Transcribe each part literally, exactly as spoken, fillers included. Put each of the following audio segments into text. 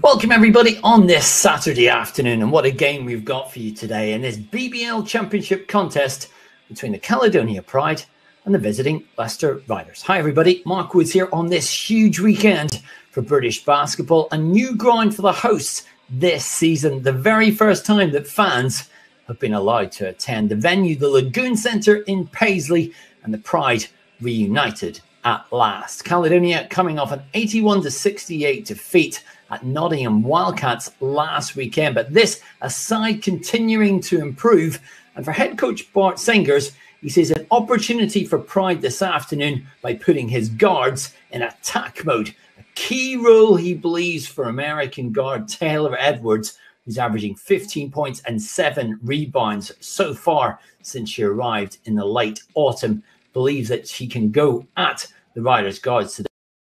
Welcome everybody on this Saturday afternoon, and what a game we've got for you today in this B B L Championship contest between the Caledonia Pride and the visiting Leicester Riders. Hi everybody, Mark Woods here on this huge weekend for British basketball. A new ground for the hosts this season, the very first time that fans have been allowed to attend the venue, the Lagoon Centre in Paisley, and the Pride reunited at last. Caledonia coming off an eighty-one to sixty-eight defeat at Nottingham Wildcats last weekend, but this a side continuing to improve. And for head coach Bart Sengers, he says an opportunity for Pride this afternoon by putting his guards in attack mode. A key role, he believes, for American guard Taylor Edwards, who's averaging fifteen points and seven rebounds so far since she arrived in the late autumn. Believes that she can go at the Riders guards today.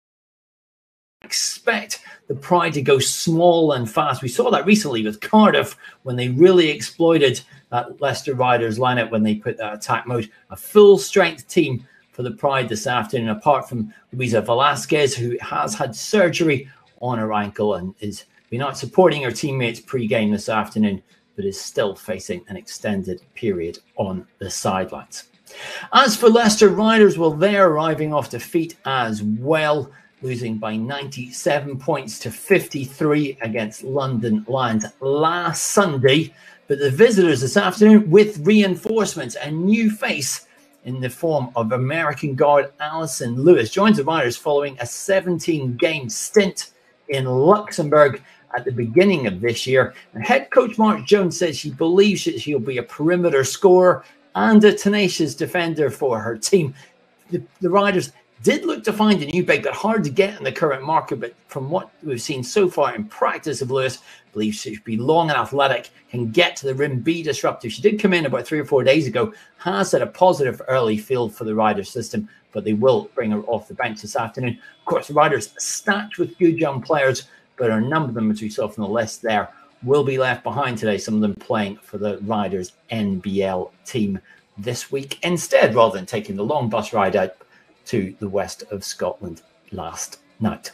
Expect the Pride to go small and fast. We saw that recently with Cardiff when they really exploited that Leicester Riders lineup when they put that attack mode. A full strength team for the Pride this afternoon, apart from Luisa Velasquez, who has had surgery on her ankle and is not supporting her teammates pre-game this afternoon, but is still facing an extended period on the sidelines. As for Leicester Riders, well, they're arriving off defeat as well, losing by ninety-seven points to fifty-three against London Lions last Sunday. But the visitors this afternoon with reinforcements, a new face in the form of American guard Alison Lewis, joins the Riders following a seventeen game stint in Luxembourg at the beginning of this year. And head coach Mark Jones says she believes that she'll be a perimeter scorer and a tenacious defender for her team. The, the Riders did look to find a new big, but hard to get in the current market. But from what we've seen so far in practice of Lewis, believes she should be long and athletic, can get to the rim, be disruptive. She did come in about three or four days ago, has had a positive early field for the Riders system, but they will bring her off the bench this afternoon. Of course, the Riders stacked with good young players, but a number of them, as we saw from the list there, will be left behind today, some of them playing for the Riders N B L team this week instead, rather than taking the long bus ride out to the west of Scotland last night.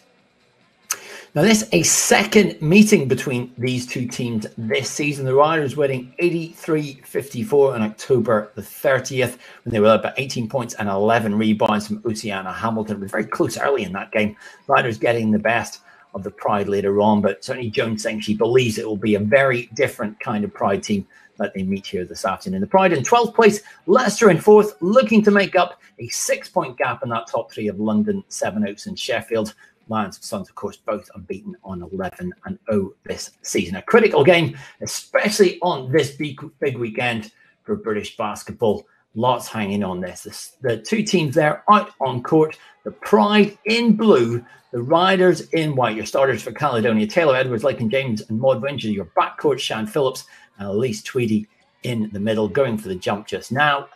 Now, this is a second meeting between these two teams this season. The Riders winning eighty-three fifty-four on October the thirtieth, when they were led by eighteen points and eleven rebounds from Oceana Hamilton. It was very close early in that game. Riders getting the best of the Pride later on, but certainly Jones saying she believes it will be a very different kind of Pride team that they meet here this afternoon. The Pride in twelfth place, Leicester in fourth, looking to make up a six-point gap in that top three of London, Seven Oaks and Sheffield. Lions and Suns, of course, both unbeaten on eleven and oh this season. A critical game, especially on this big, big weekend for British basketball. Lots hanging on this. this. The two teams there out on court. The Pride in blue, the Riders in white. Your starters for Caledonia: Taylor Edwards, Lakin James and Maud Winchell. Your backcourt: Shan Phillips and Elise Tweedy in the middle, going for the jump just now.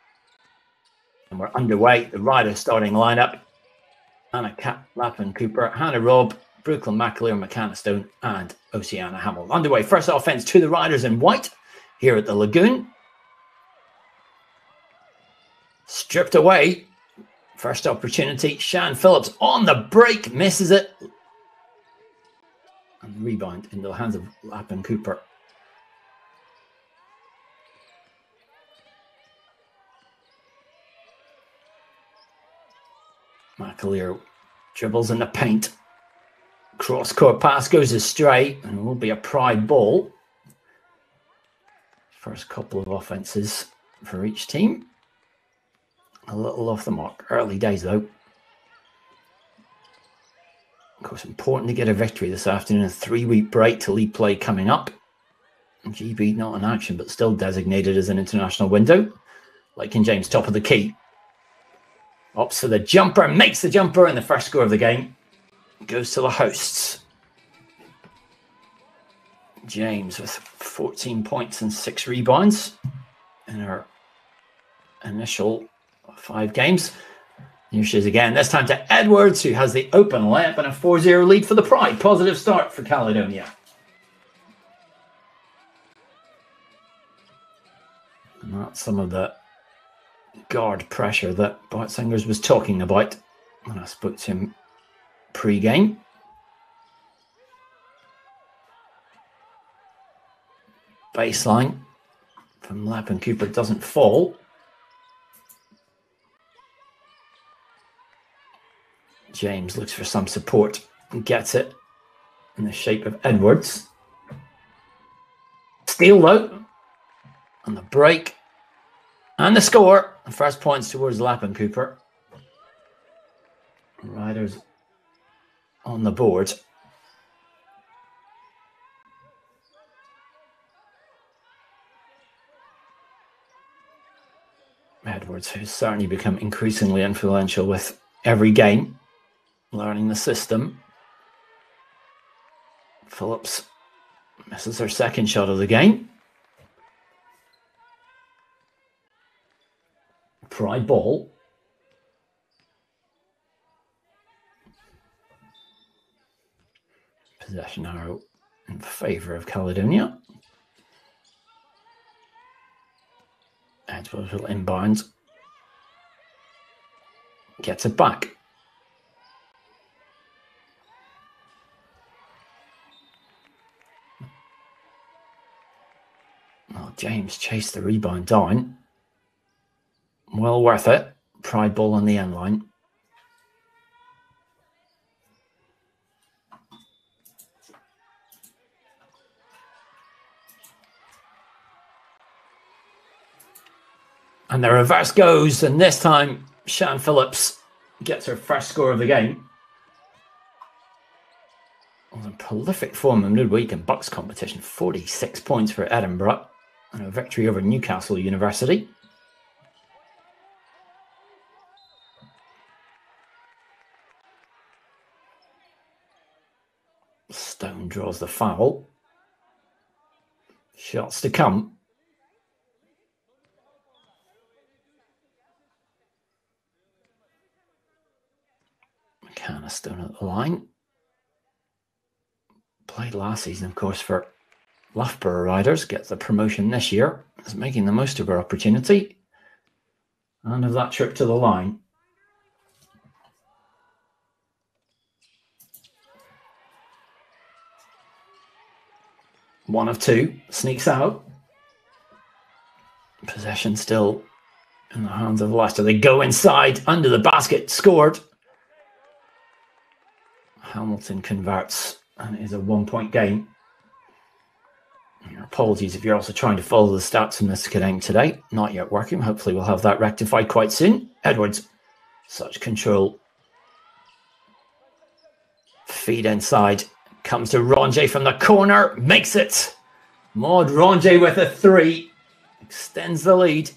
And we're underway. The Riders starting lineup: Anna Cat, Lappin Cooper, Hannah Robb, Brooklyn McAleer, McKenna Stone, and Oceana Hamilton. Underway. First offense to the Riders in white here at the Lagoon. Stripped away. First opportunity. Shan Phillips on the break, misses it. And rebound into the hands of Lappin Cooper. McAleer dribbles in the paint. Cross-court pass goes astray, and it will be a Pride ball. First couple of offenses for each team. A little off the mark. Early days, though. Of course, important to get a victory this afternoon. A three-week break to league play coming up. G B not in action, but still designated as an international window. Lakin James, top of the key. Opts for the jumper, makes the jumper, and the first score of the game goes to the hosts. James with fourteen points and six rebounds in her initial five games. Here she is again, this time to Edwards, who has the open layup and a four zero lead for the Pride. Positive start for Caledonia. And that's some of the guard pressure that Bart Sengers was talking about when I spoke to him pre-game. baseline from Lap and Cooper doesn't fall. James looks for some support and gets it in the shape of Edwards. Steal though, and the break, and the score. The first points towards Lap and Cooper. Riders on the board. Edwards, who's certainly become increasingly influential with every game, learning the system. Phillips misses her second shot of the game. Pride ball. Possession arrow in favour of Caledonia. Edwards will inbound. Gets it back. Well, James chased the rebound down. Well worth it. Pride ball on the end line. And the reverse goes, and this time Shan Phillips gets her first score of the game. Well, in prolific form in midweek and Bucks competition, forty-six points for Edinburgh, and a victory over Newcastle University. Stone draws the foul. Shots to come. McCann Stone at the line. Played last season, of course, for Loughborough Riders. Gets the promotion this year. Is making the most of her opportunity. And of that trip to the line. One of two. Sneaks out. Possession still in the hands of Leicester. They go inside, under the basket, scored. Hamilton converts, and it is a one-point game. Apologies if you're also trying to follow the stats from this game today. Not yet working. Hopefully we'll have that rectified quite soon. Edwards, such control. Feed inside. Comes to Ronje from the corner. Makes it. Maud Ronje with a three. Extends the lead.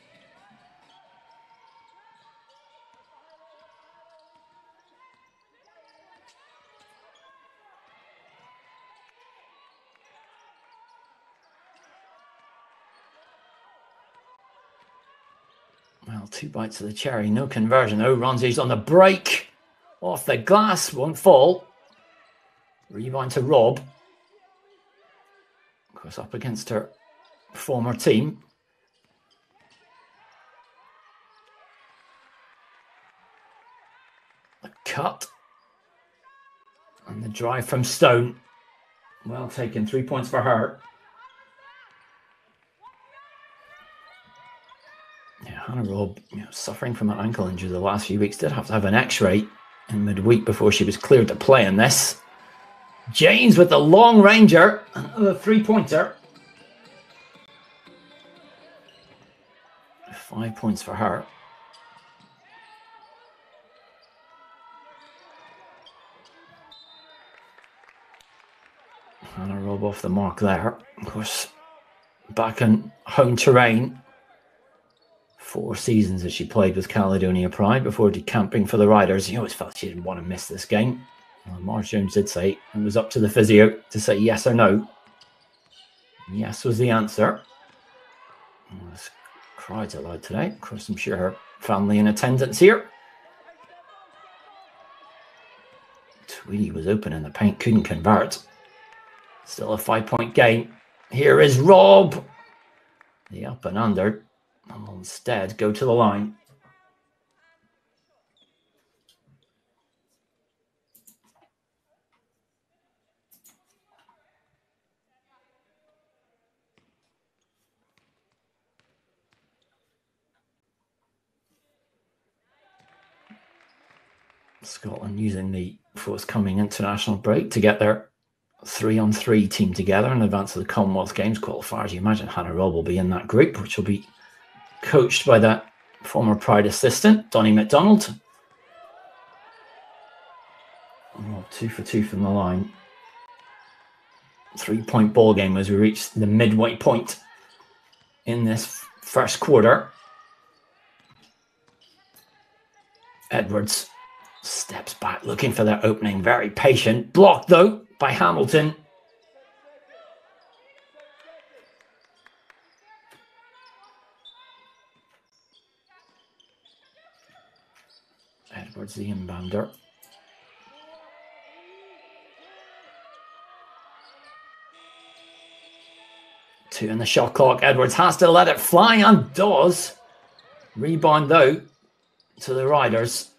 Well, two bites of the cherry. No conversion. Oh, Ronje's on the break. Off the glass. Won't fall. Rebound to Rob. Of course, up against her former team. The cut. And the drive from Stone. Well taken. Three points for her. Yeah, Hannah Robb, you know, suffering from an ankle injury the last few weeks, did have to have an x-ray in midweek before she was cleared to play in this. James with the long ranger, another three-pointer. Five points for her. Hannah Robb off the mark there. Of course, back in home terrain. Four seasons that she played with Caledonia Pride before decamping for the Riders. You always felt she didn't want to miss this game. Well, Marge Jones did say it was up to the physio to say yes or no. Yes was the answer. Oh, there's crowds allowed today. Of course, I'm sure her family in attendance here. Tweedy was open in the paint, couldn't convert. Still a five-point game. Here is Rob. The up and under. And will instead go to the line. Scotland using the forthcoming international break to get their three-on-three team together in advance of the Commonwealth Games qualifiers. You imagine Hannah Robb will be in that group, which will be coached by that former Pride assistant, Donnie McDonald. Oh, two for two from the line. Three-point ball game as we reach the midway point in this first quarter. Edwards steps back, looking for that opening, very patient. Blocked, though, by Hamilton. Edwards, the inbounder. Two in the shot clock. Edwards has to let it fly and does. Rebound, though, to the Riders.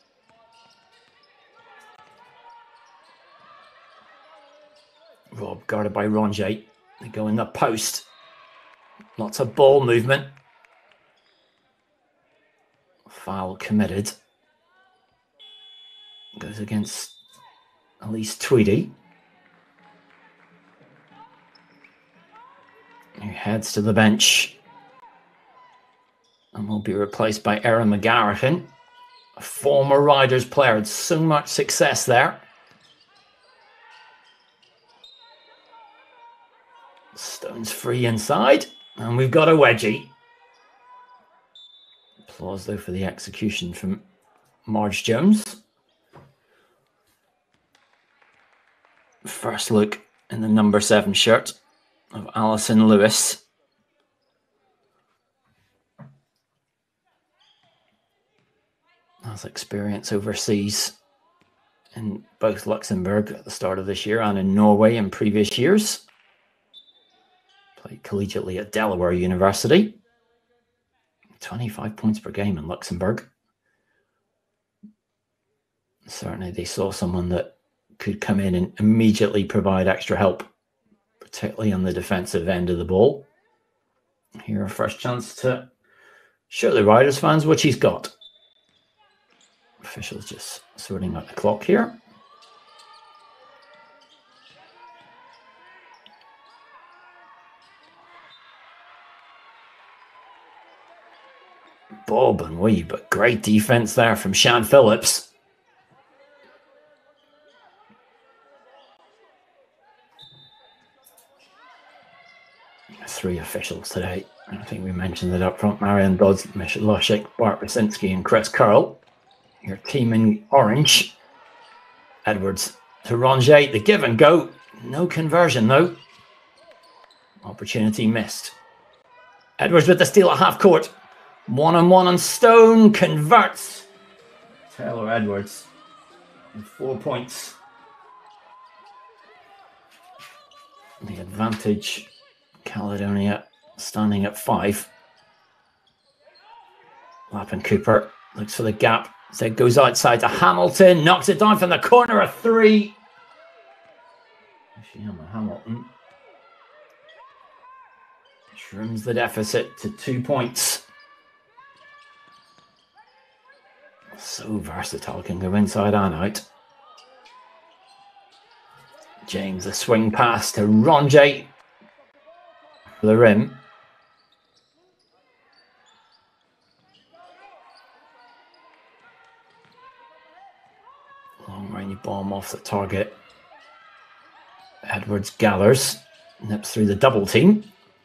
Rob guarded by Ronje. They go in the post. Lots of ball movement. Foul committed. Goes against Elise Tweedy. Who heads to the bench. And will be replaced by Erin McGarrigan. A former Riders player. Had so much success there. Stones free inside, and we've got a wedgie. Applause, though, for the execution from Marge Jones. First look in the number seven shirt of Alison Lewis. Has experience overseas in both Luxembourg at the start of this year and in Norway in previous years. Played collegiately at Delaware University. twenty-five points per game in Luxembourg. Certainly they saw someone that could come in and immediately provide extra help, particularly on the defensive end of the ball. Here, our first chance to show the Riders fans what she's got. Officials just sorting out the clock here. Bob and wee, but great defense there from Shan Phillips. Three officials today. I think we mentioned it up front. Marianne Dodds, Michelle Lushik, Bart Basinski, and Chris Curl. Your team in orange. Edwards to Ronje, the give and go. No conversion, though. Opportunity missed. Edwards with the steal at half court. One on one on Stone, converts. Taylor Edwards with four points. The advantage, Caledonia standing at five. Lappin Cooper looks for the gap. So it goes outside to Hamilton, knocks it down from the corner, a three. Actually, Emma Hamilton trims the deficit to two points. So versatile, can go inside and out. James, a swing pass to Ronje for the rim. Long range bomb off the target. Edwards gathers, nips through the double team.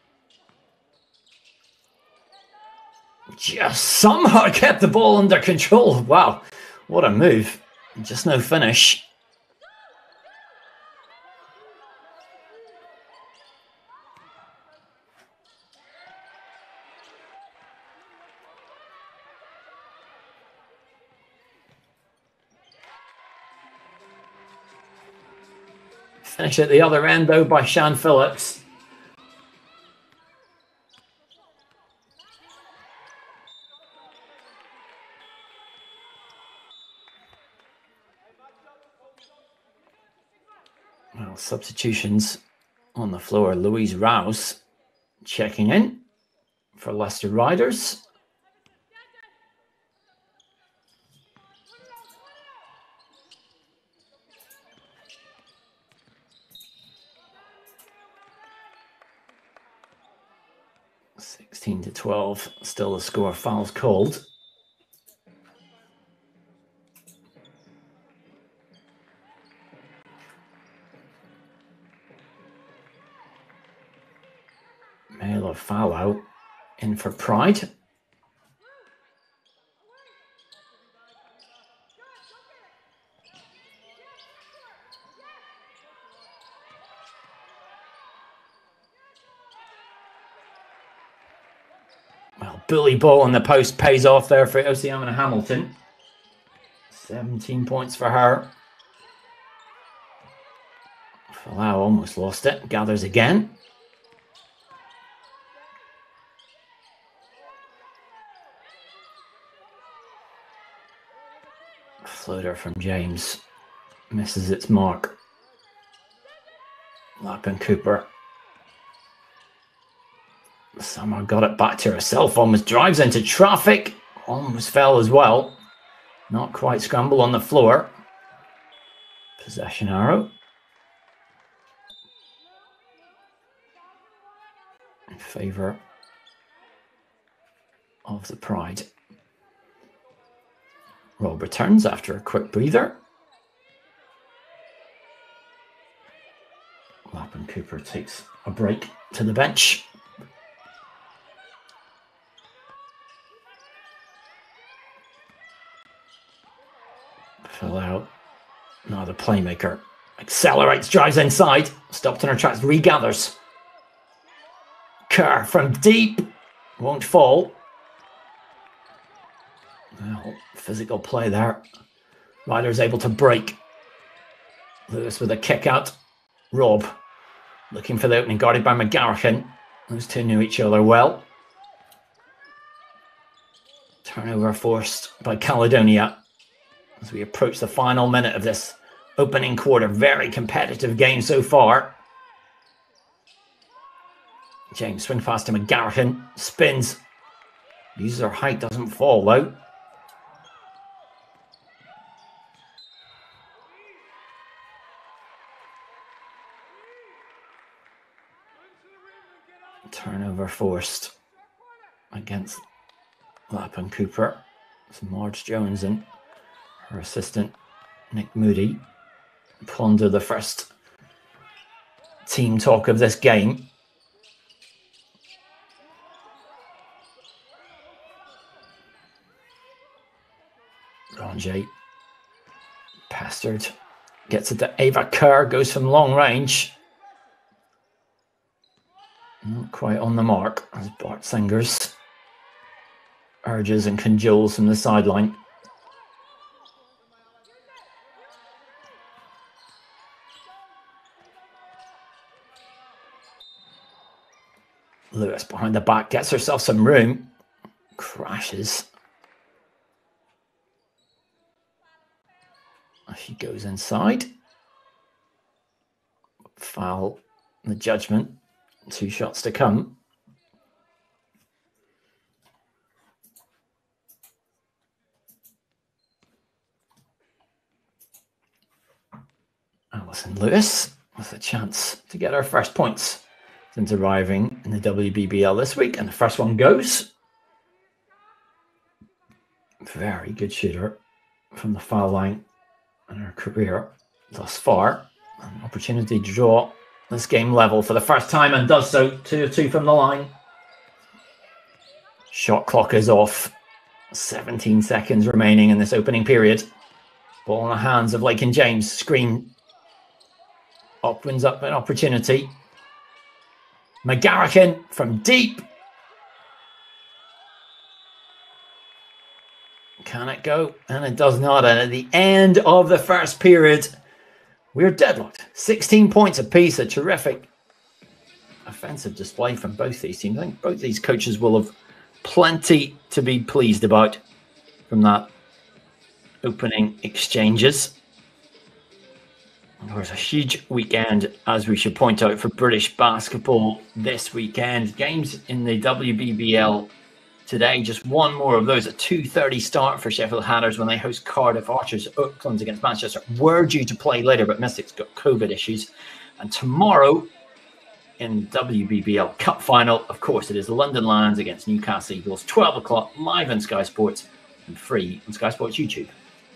Just somehow kept the ball under control. Wow, what a move. Just no finish. Finish at the other end, though, by Shan Phillips. Well, substitutions on the floor. Louise Rouse checking in for Leicester Riders. sixteen to twelve, still the score. Fouls called. Male or foul out in for Pride. Well, bully ball on the post pays off there for Oceana Hamilton. seventeen points for her. Falau almost lost it. Gathers again. Floater from James misses its mark. Lappin Cooper. Summer got it back to herself, almost drives into traffic, almost fell as well. Not quite scramble on the floor. Possession arrow. In favour of the Pride. Rob returns after a quick breather. Lappin Cooper takes a break to the bench. Fill out. Now the playmaker accelerates, drives inside, stopped in her tracks, regathers. Kerr from deep, won't fall. Well, physical play there. Riders able to break. Lewis with a kick out. Rob looking for the opening, guarded by McGarrigan. Those two knew each other well. Turnover forced by Caledonia as we approach the final minute of this opening quarter. Very competitive game so far. James swing past to McGarrigan, spins, uses her height, doesn't fall though. Turnover forced against Lappin Cooper. It's Marge Jones and her assistant Nick Moody ponder the first team talk of this game. Ronjay pestered, gets it to Ava Kerr, goes from long range. Not quite on the mark as Bart Singers urges and cajoles from the sideline. Lewis behind the back, gets herself some room, crashes. She goes inside. Foul, the judgment. Two shots to come. Alison Lewis with a chance to get her first points since arriving in the W B B L this week. And the first one goes. Very good shooter from the foul line in her career thus far. An opportunity to draw this game level for the first time and does so. Two of two from the line. Shot clock is off. seventeen seconds remaining in this opening period. Ball in the hands of Lake and James. Screen opens up an opportunity. McGarrigan from deep. Can it go? And it does not. And at the end of the first period, we're deadlocked. sixteen points apiece. A terrific offensive display from both these teams. I think both these coaches will have plenty to be pleased about from that opening exchanges. There was a huge weekend, as we should point out, for British basketball this weekend. Games in the W B B L today, just one more of those. A two thirty start for Sheffield Hatters when they host Cardiff Archers. Oaklands against Manchester were due to play later, but Mystics got COVID issues. And tomorrow, in W B B L Cup final. Of course, it is London Lions against Newcastle Eagles, twelve o'clock, live on Sky Sports and free on Sky Sports YouTube.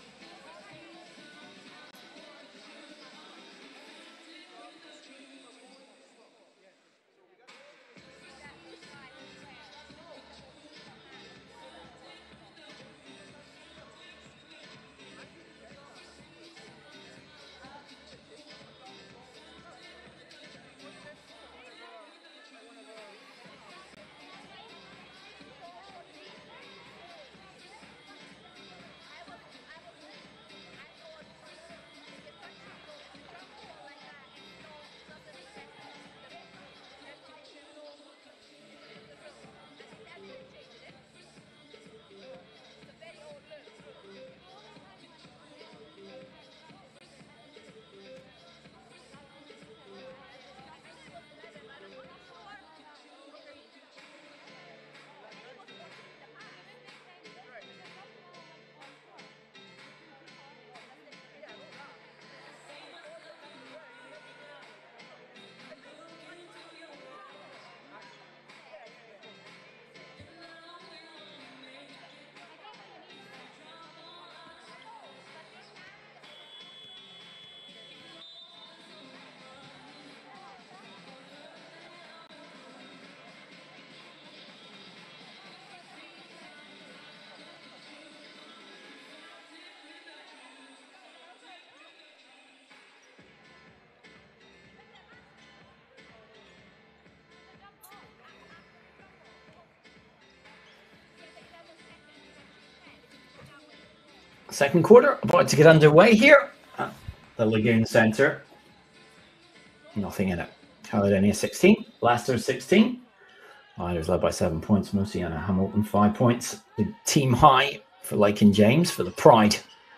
Second quarter about to get underway here at the Lagoon Centre. Nothing in it. Caledonia sixteen, Leicester sixteen. Riders led by seven points. Mosiana Hamilton five points. The team high for Lake and James for the Pride.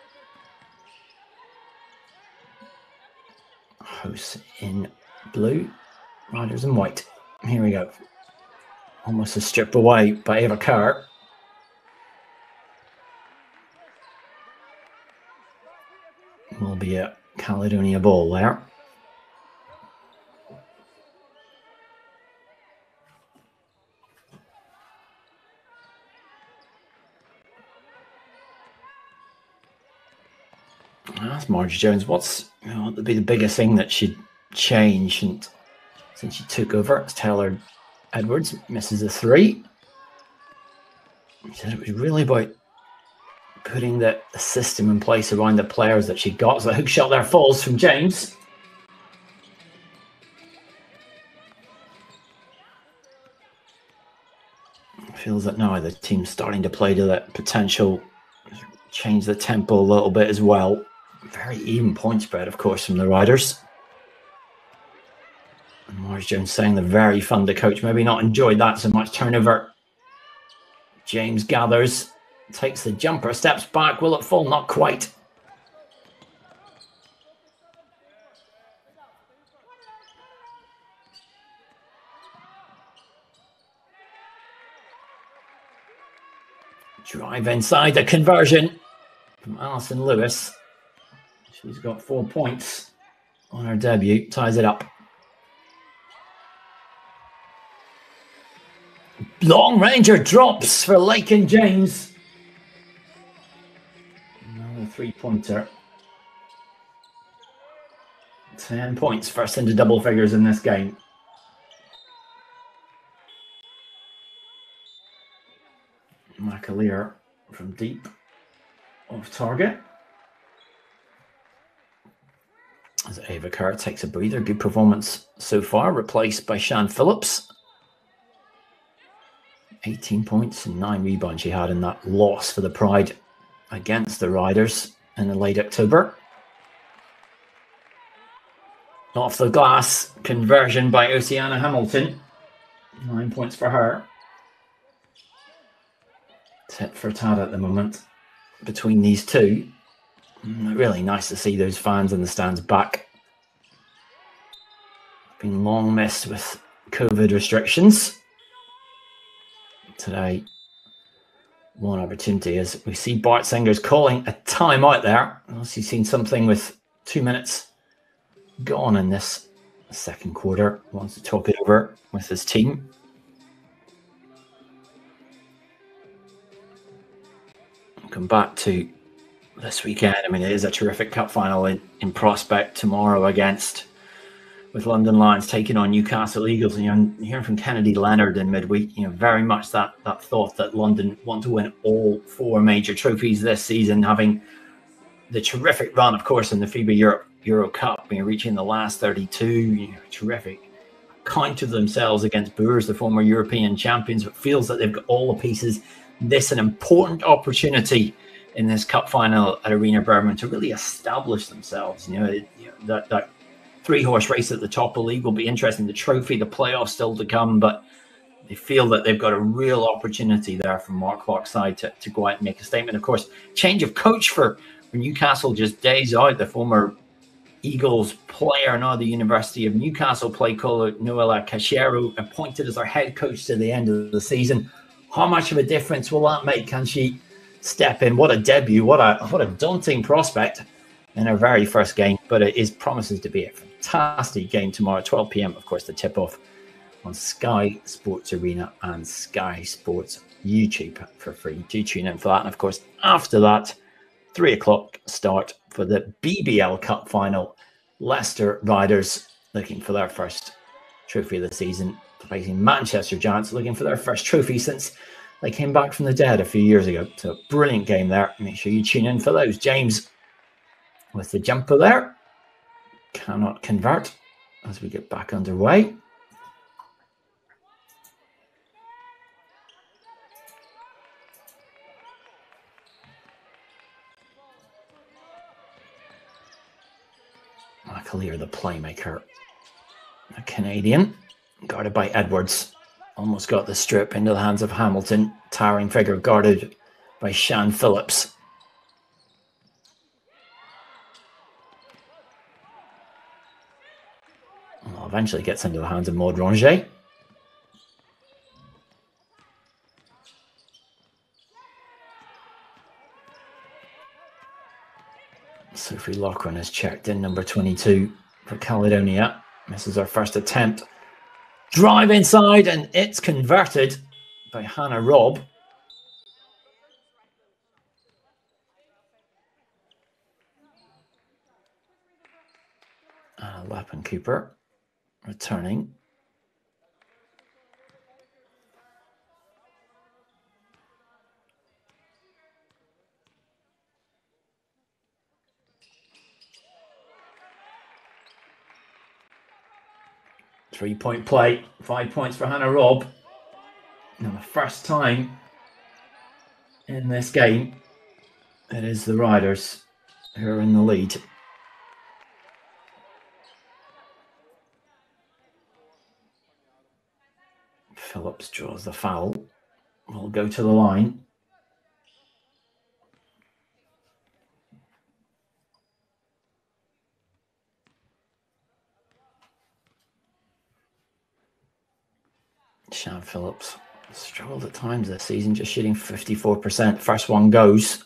Hosts in blue, Riders in white. Here we go. Almost a strip away by Eva Kerr. Will be a Caledonia ball there. That's Margie Jones. What's you know, would be the biggest thing that she'd change and since she took over? It's Taylor Edwards misses a three. She said it was really about putting the, the system in place around the players that she got. So the hook shot there falls from James. Feels that now the team's starting to play to that potential, change the tempo a little bit as well. Very even point spread, of course, from the Riders. And Morris Jones saying they're very fun to coach. Maybe not enjoyed that so much. Turnover. James gathers. Takes the jumper, steps back. Will it fall? Not quite. Drive inside, the conversion from Alison Lewis. She's got four points on her debut, ties it up. Long ranger drops for Lake and James. Another three-pointer. Ten points, first into double figures in this game. McAleer from deep off target. As Ava Kerr takes a breather. Good performance so far, replaced by Shan Phillips. eighteen points and nine rebounds she had in that loss for the Pride against the Riders in the late October. Off the glass, conversion by Oceana Hamilton. Nine points for her. Tit for tat at the moment between these two. Really nice to see those fans in the stands back. Been long missed with COVID restrictions. Today, one opportunity as we see Bart Singer's calling a timeout there. Unless you've seen something with two minutes gone in this second quarter, wants to talk it over with his team. Come back to this weekend. I mean, it is a terrific cup final in, in prospect tomorrow against, with London Lions taking on Newcastle Eagles. And you're hearing from Kennedy Leonard in midweek, you know, very much that that thought that London want to win all four major trophies this season, having the terrific run, of course, in the FIBA Europe Euro Cup, you know, reaching the last thirty-two, you know, terrific counted themselves against Boers, the former European champions, but feels that they've got all the pieces. This an important opportunity in this cup final at Arena Birmingham to really establish themselves. You know, it, you know that that three horse race at the top of the league will be interesting. The trophy, the playoffs still to come, but they feel that they've got a real opportunity there from Mark Clark's side to, to go out and make a statement. Of course, change of coach for, for Newcastle just days out. The former Eagles player, now the University of Newcastle play caller Noella Cachero, appointed as our head coach to the end of the season. How much of a difference will that make? Can she step in? What a debut! What a what a daunting prospect in her very first game. But it is promises to be a fantastic game tomorrow, twelve p m Of course, the tip off on Sky Sports Arena and Sky Sports YouTube for free. Do tune in for that. And of course, after that, three o'clock start for the B B L Cup final. Leicester Riders looking for their first trophy of the season, facing Manchester Giants, looking for their first trophy since they came back from the dead a few years ago. So brilliant game there. Make sure you tune in for those. James with the jumper there. Cannot convert as we get back underway. Clear the playmaker, a Canadian, guarded by Edwards, almost got the strip into the hands of Hamilton. Towering figure guarded by Shan Phillips. Well, eventually gets into the hands of Maud Rongier. Sophie Loughran has checked in, number twenty-two for Caledonia. Misses her first attempt. Drive inside, and it's converted by Hannah Robb. Uh, Lappin Cooper returning. Three-point play, five points for Hannah Robb. Now the first time in this game, it is the Riders who are in the lead. Phillips draws the foul. Will go to the line. Shan Phillips struggled at times this season, just shooting fifty-four percent. First one goes.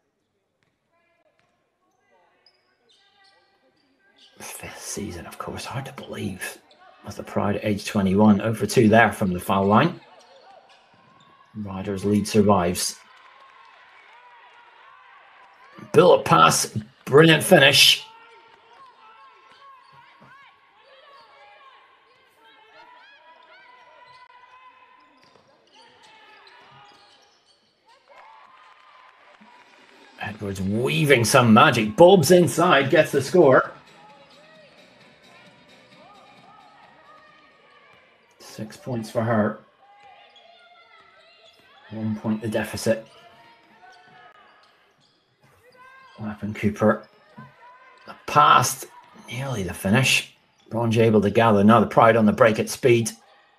Fifth season, of course, hard to believe. With the Pride at age twenty-one, zero for two there from the foul line. Riders lead survives. Bullet pass, brilliant finish. Edwards weaving some magic. Bobs inside, gets the score. Six points for her. One point the deficit. Lappin Cooper. The pass, nearly the finish. Ronge able to gather. Now the Pride on the break at speed.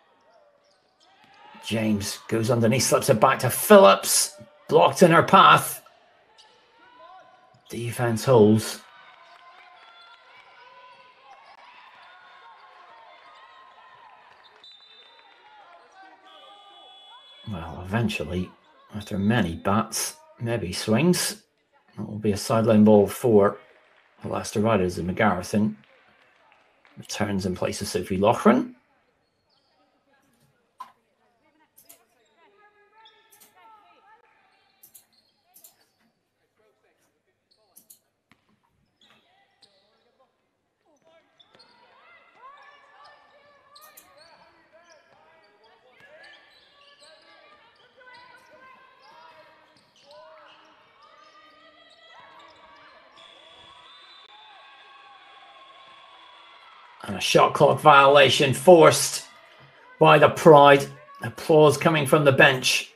James goes underneath, slips it back to Phillips. Blocked in her path. Defense holds. Well, eventually, after many bats, maybe swings, it will be a sideline ball for the Leicester Riders in McGarrison. Returns in place of Sophie Loughran. And a shot clock violation forced by the Pride. Applause coming from the bench.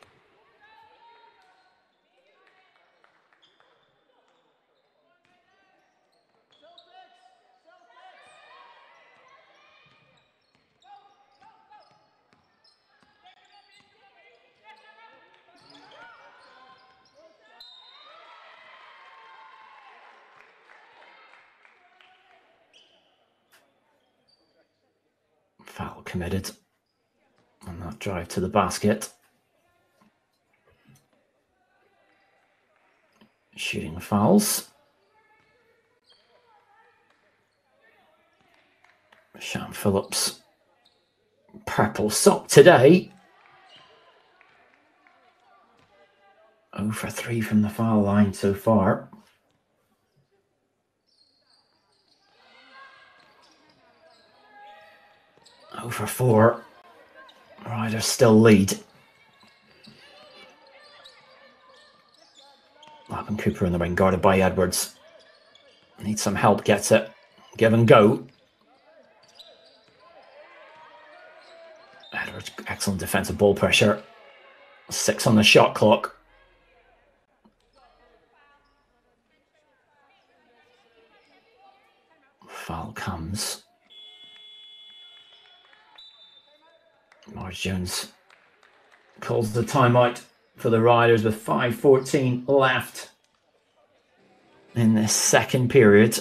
Foul committed on that drive to the basket. Shooting fouls. Shan Phillips, purple sock today. zero for three from the foul line so far. zero for four. Riders still lead. Laban Cooper in the wing, guarded by Edwards. Needs some help, gets it. Give and go. Edwards, excellent defensive ball pressure. Six on the shot clock. Foul comes. Marge Jones calls the timeout for the Riders with five fourteen left in this second period.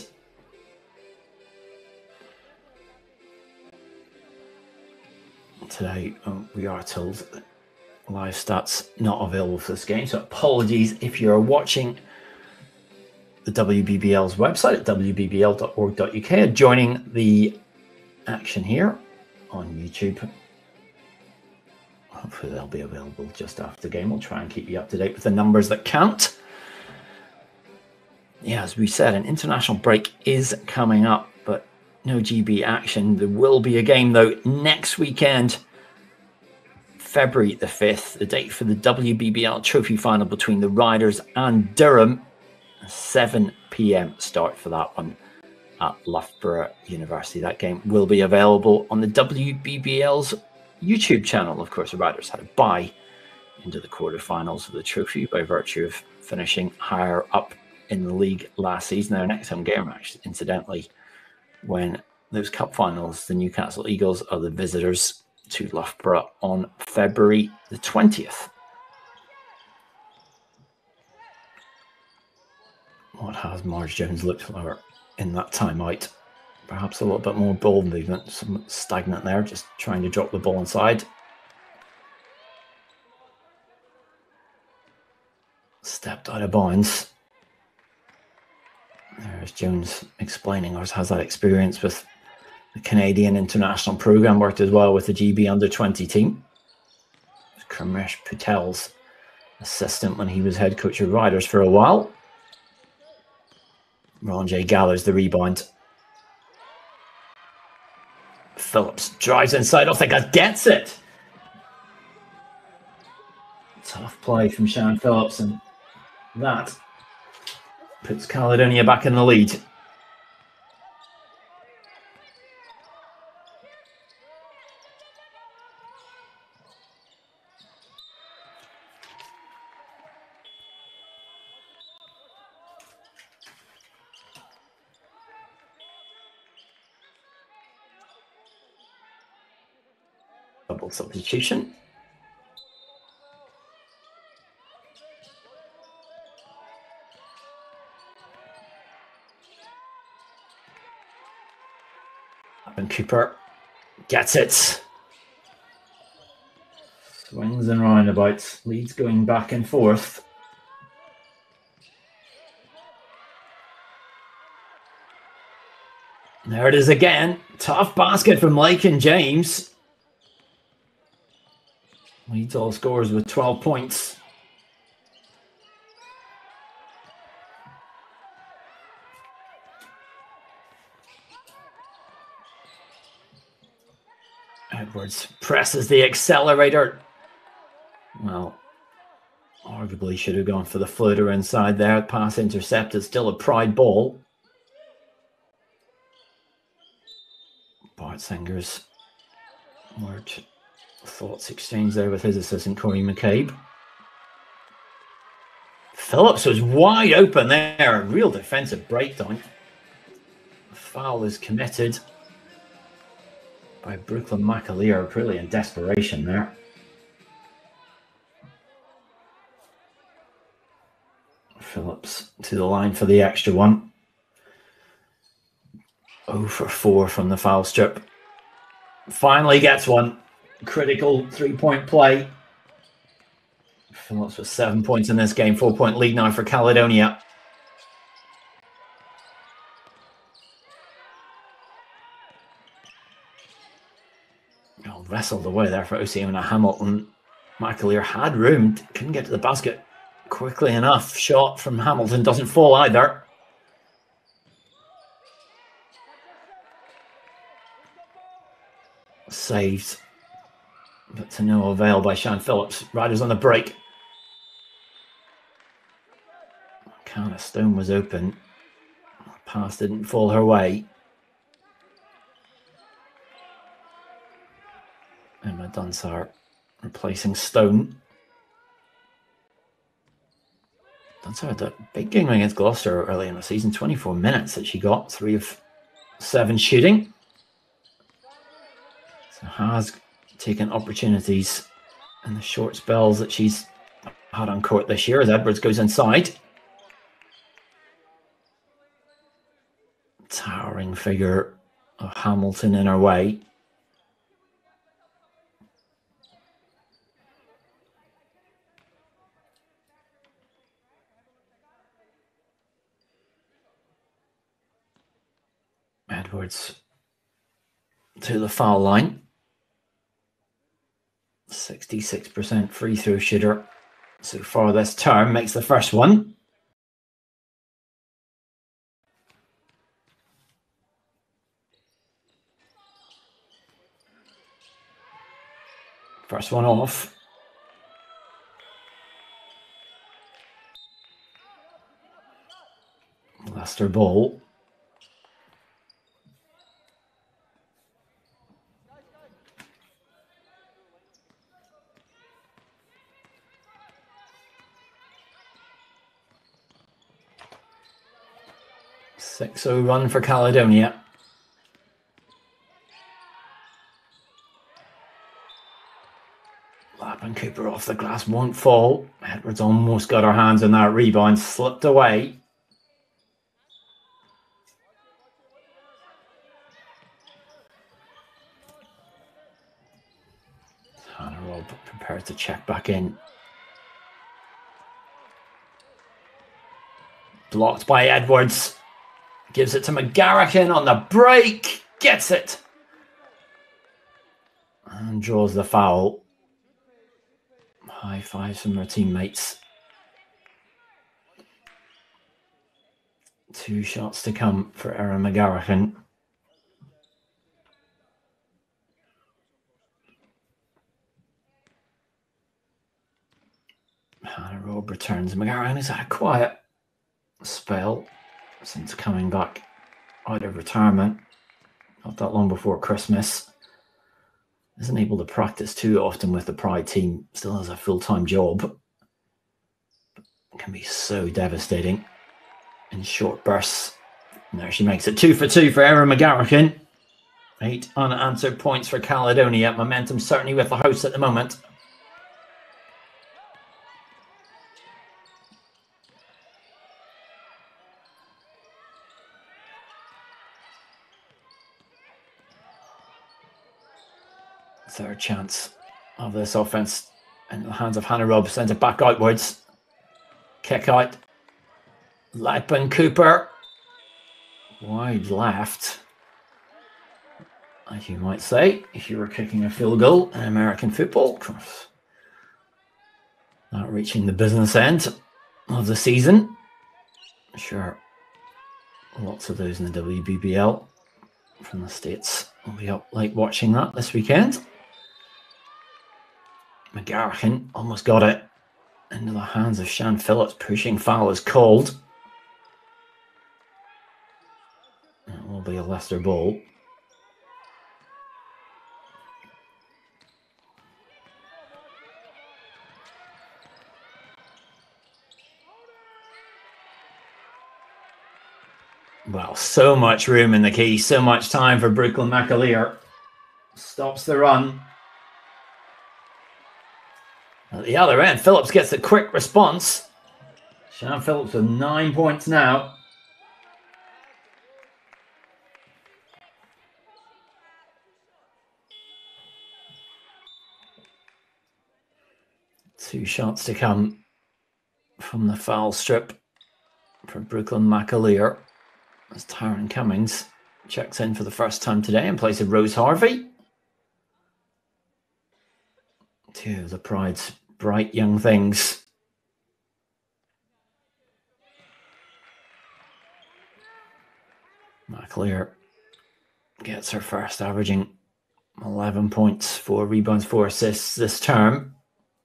Today, um, we are told that live stats not available for this game, so apologies if you're watching the W B B L's website at w b b l dot org dot u k and joining the action here on YouTube. Hopefully they'll be available just after the game. We'll try and keep you up to date with the numbers that count. Yeah, as we said, an international break is coming up, but no G B action. There will be a game, though, next weekend, February the fifth, the date for the W B B L Trophy Final between the Riders and Durham. seven p m start for that one at Loughborough University. That game will be available on the W B B L's YouTube channel. Of course, the Riders had a bye into the quarterfinals of the trophy by virtue of finishing higher up in the league last season. Their next home game, actually, incidentally, when those cup finals, the Newcastle Eagles are the visitors to Loughborough on February the twentieth. What has Marge Jones looked for in that timeout? Perhaps a little bit more ball movement, some stagnant there, just trying to drop the ball inside. Stepped out of bounds. There's Jones explaining, or has that experience with the Canadian international program, worked as well with the G B under twenty team. Kramesh Patel's assistant when he was head coach of Riders for a while. Ron J. Gallows the rebound. Phillips drives inside. I think that gets it. Tough play from Shan Phillips, and that puts Caledonia back in the lead. Double substitution. And Cooper gets it. Swings and roundabouts. Leads going back and forth. There it is again. Tough basket from Lake and James. Leads all scorers with twelve points. Edwards presses the accelerator. Well, arguably should have gone for the floater inside there. Pass intercepted, still a Pride ball. Bart Singer's word thoughts exchanged there with his assistant Corey McCabe. Phillips was wide open there. Real defensive breakdown. The foul is committed by Brooklyn McAleer, really in desperation there. Phillips to the line for the extra one. oh for four from the foul strip. Finally gets one. Critical three-point play. Phillips with seven points in this game. Four-point lead now for Caledonia. Oh, wrestled away there for Oceana Hamilton. McAleer had room, couldn't get to the basket quickly enough. Shot from Hamilton doesn't fall either. Saved, but to no avail by Shan Phillips. Riders on the break. Kind of Stone was open. Pass didn't fall her way. Emma Dunsar replacing Stone. Dunsar had a big game against Gloucester early in the season. twenty-four minutes that she got. Three of seven shooting. So has taken opportunities in the short spells that she's had on court this year as Edwards goes inside. Towering figure of Hamilton in her way. Edwards to the foul line. sixty-six percent free throw shooter so far this term, makes the first one. First one off. Leicester ball. six oh run for Caledonia. Lappin Cooper off the glass, won't fall. Edwards almost got her hands on that rebound, slipped away. Hannah Robb prepared to check back in. Blocked by Edwards. Gives it to McGarrigan on the break. Gets it. And draws the foul. High fives from her teammates. Two shots to come for Erin McGarrigan. Hannah Robb returns. McGarrigan has had a quiet spell since coming back out of retirement, not that long before Christmas. Isn't able to practice too often with the Pride team. Still has a full-time job. It can be so devastating in short bursts. And there she makes it. Two for two for Erin McGarrigan. Eight unanswered points for Caledonia. Momentum certainly with the hosts at the moment. Third chance of this offense in the hands of Hannah Robb. Sends it back outwards. Kick out. Lappin Cooper. Wide left. as you might say, if you were kicking a field goal in American football. Not reaching the business end of the season. Sure, lots of those in the W B B L from the States will be up late watching that this weekend. McGarrigan almost got it into the hands of Shan Phillips. Pushing foul is called. It will be a Leicester ball. Well, so much room in the key, so much time for Brooklyn McAleer. Stops the run. At the other end, Phillips gets a quick response. Shan Phillips with nine points now. Two shots to come from the foul strip for Brooklyn McAleer as Tyron Cummings checks in for the first time today in place of Rose Harvey. Two of the Pride's bright young things. McAleer gets her first, averaging eleven points, four rebounds, four assists this term.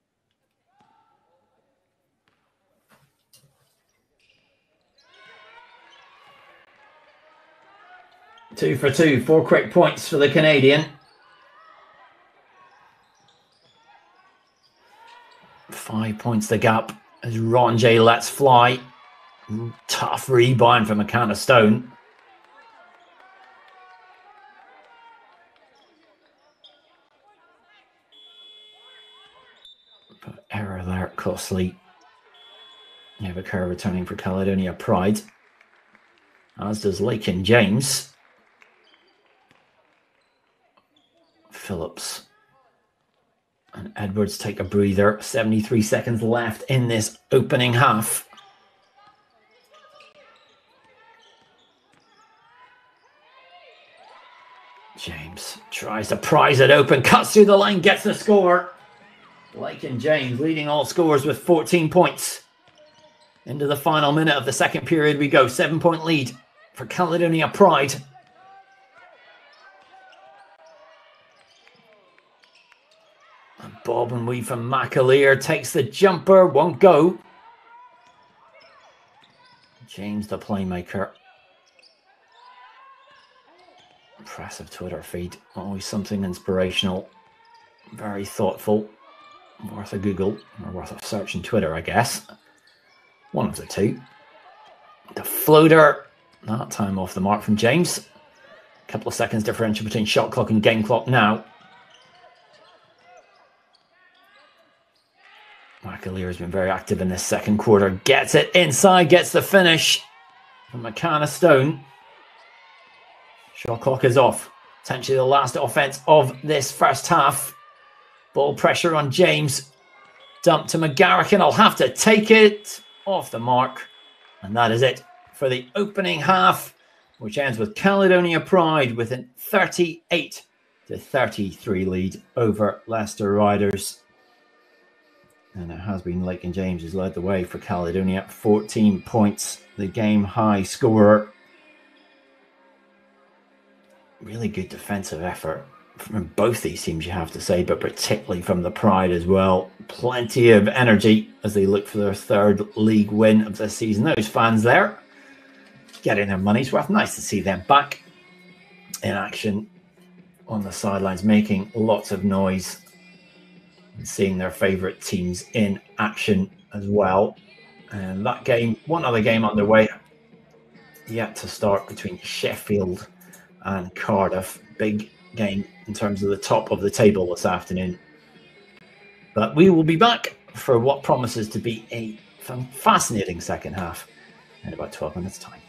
Two for two, four quick points for the Canadian. Five points the gap as Ron J lets fly. Tough rebound from McKenna Stone. But error there, costly. Nevercur returning for Caledonia Pride. As does Lakin James. Phillips and Edwards take a breather. seventy-three seconds left in this opening half. James tries to prise it open, cuts through the lane, gets the score. Lakin James leading all scorers with fourteen points. Into the final minute of the second period we go. Seven point lead for Caledonia Pride. And bob and weave from McAleer takes the jumper, won't go. James the playmaker. Impressive Twitter feed, always something inspirational, very thoughtful, worth a Google or worth a search in Twitter, I guess. One of the two. The floater, that time off the mark from James. A couple of seconds differential between shot clock and game clock now. McAleer has been very active in this second quarter. Gets it inside, gets the finish from McKenna Stone. Shot clock is off. Potentially the last offense of this first half. Ball pressure on James. Dump to McGarrigan. I'll have to take it. Off the mark. And that is it for the opening half, which ends with Caledonia Pride with a thirty-eight to thirty-three lead over Leicester Riders. And it has been Lakin James who's led the way for Caledonia. fourteen points, the game high scorer. Really good defensive effort from both these teams, you have to say, but particularly from the Pride as well. Plenty of energy as they look for their third league win of the season. Those fans there getting their money's worth. Nice to see them back in action on the sidelines, making lots of noise and seeing their favourite teams in action as well. And that game, one other game underway, yet to start between Sheffield and Cardiff. Big game in terms of the top of the table this afternoon. But we will be back for what promises to be a fascinating second half in about twelve minutes' time.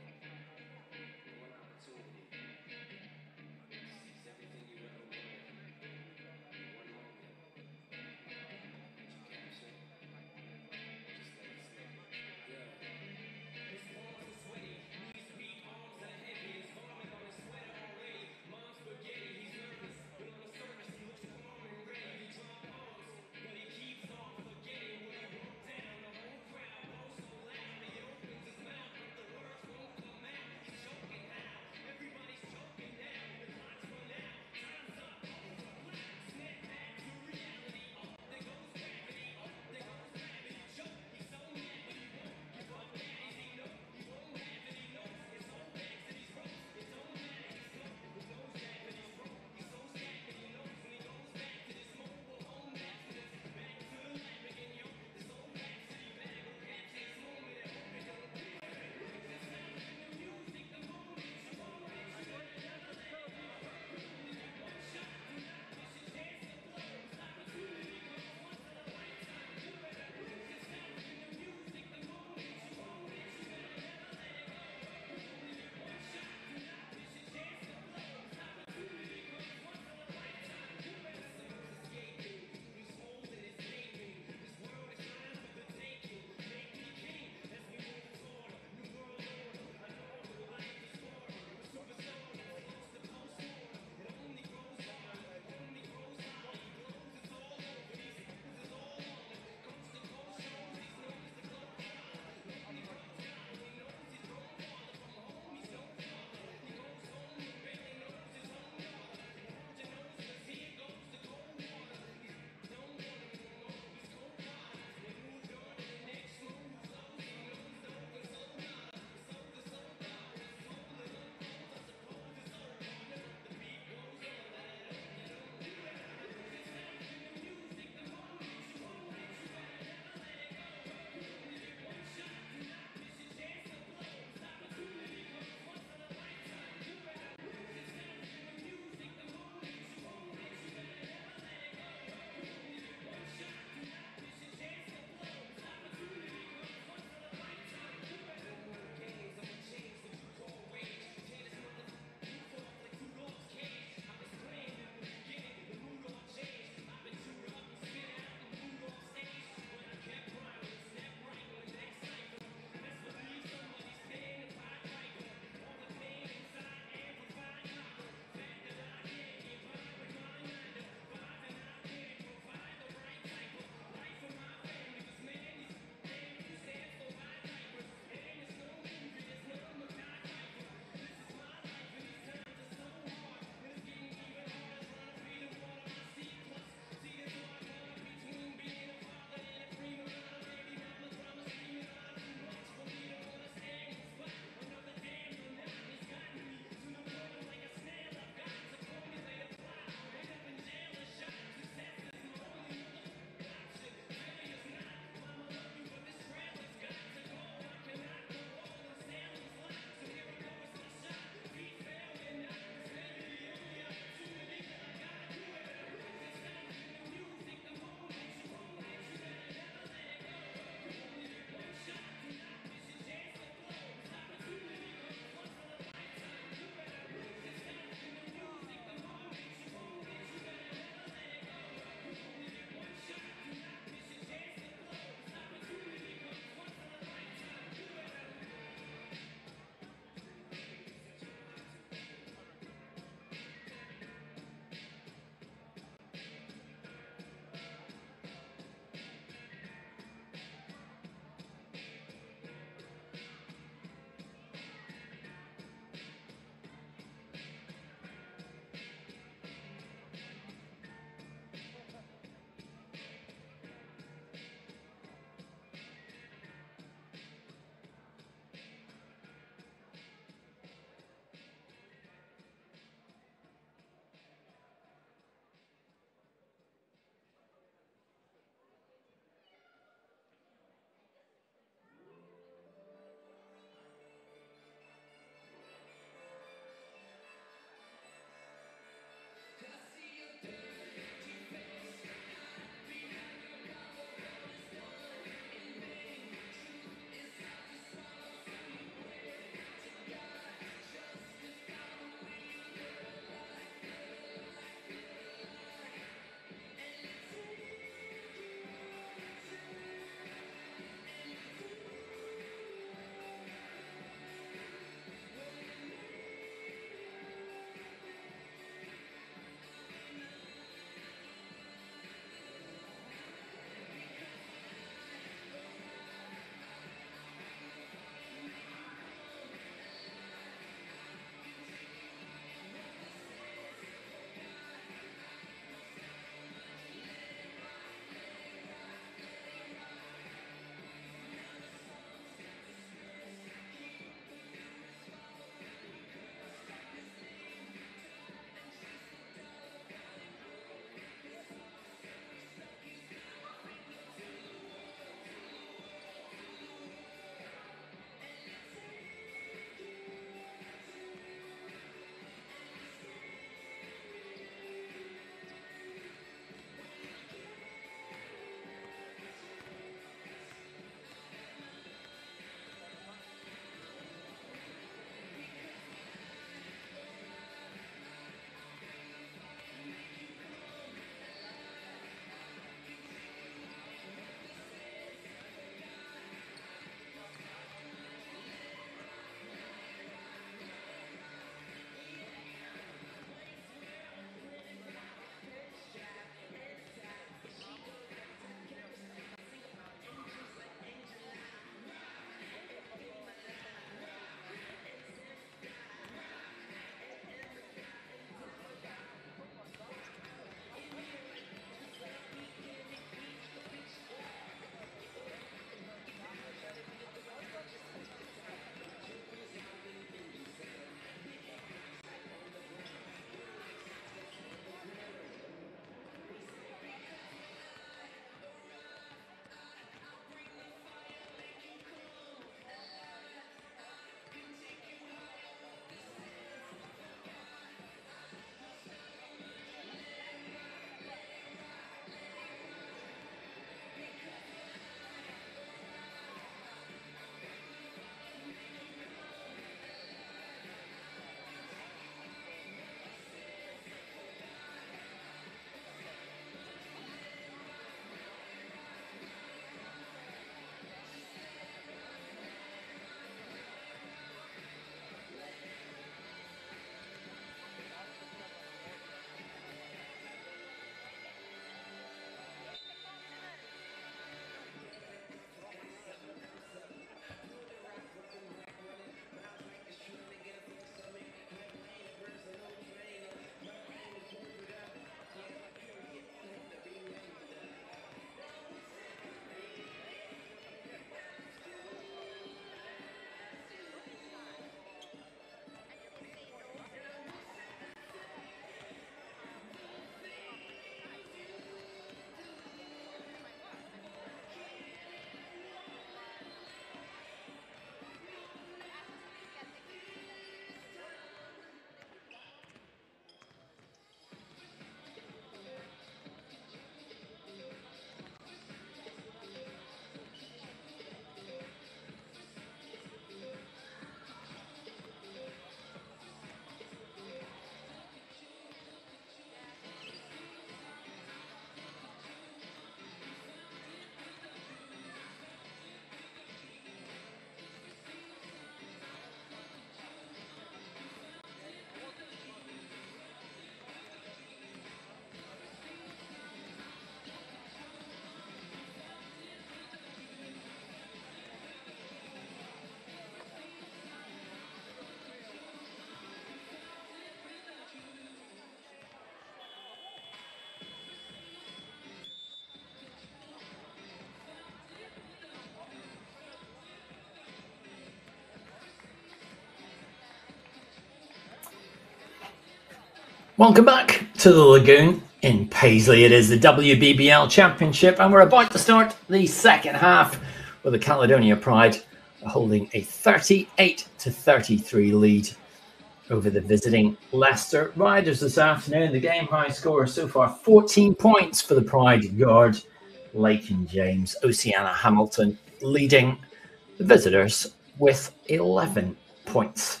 Welcome back to the Lagoon in Paisley. It is the W B B L Championship, and we're about to start the second half with the Caledonia Pride holding a thirty-eight to thirty-three lead over the visiting Leicester Riders this afternoon. The game high score so far, fourteen points for the Pride guard, Lakin James. Oceana Hamilton leading the visitors with eleven points.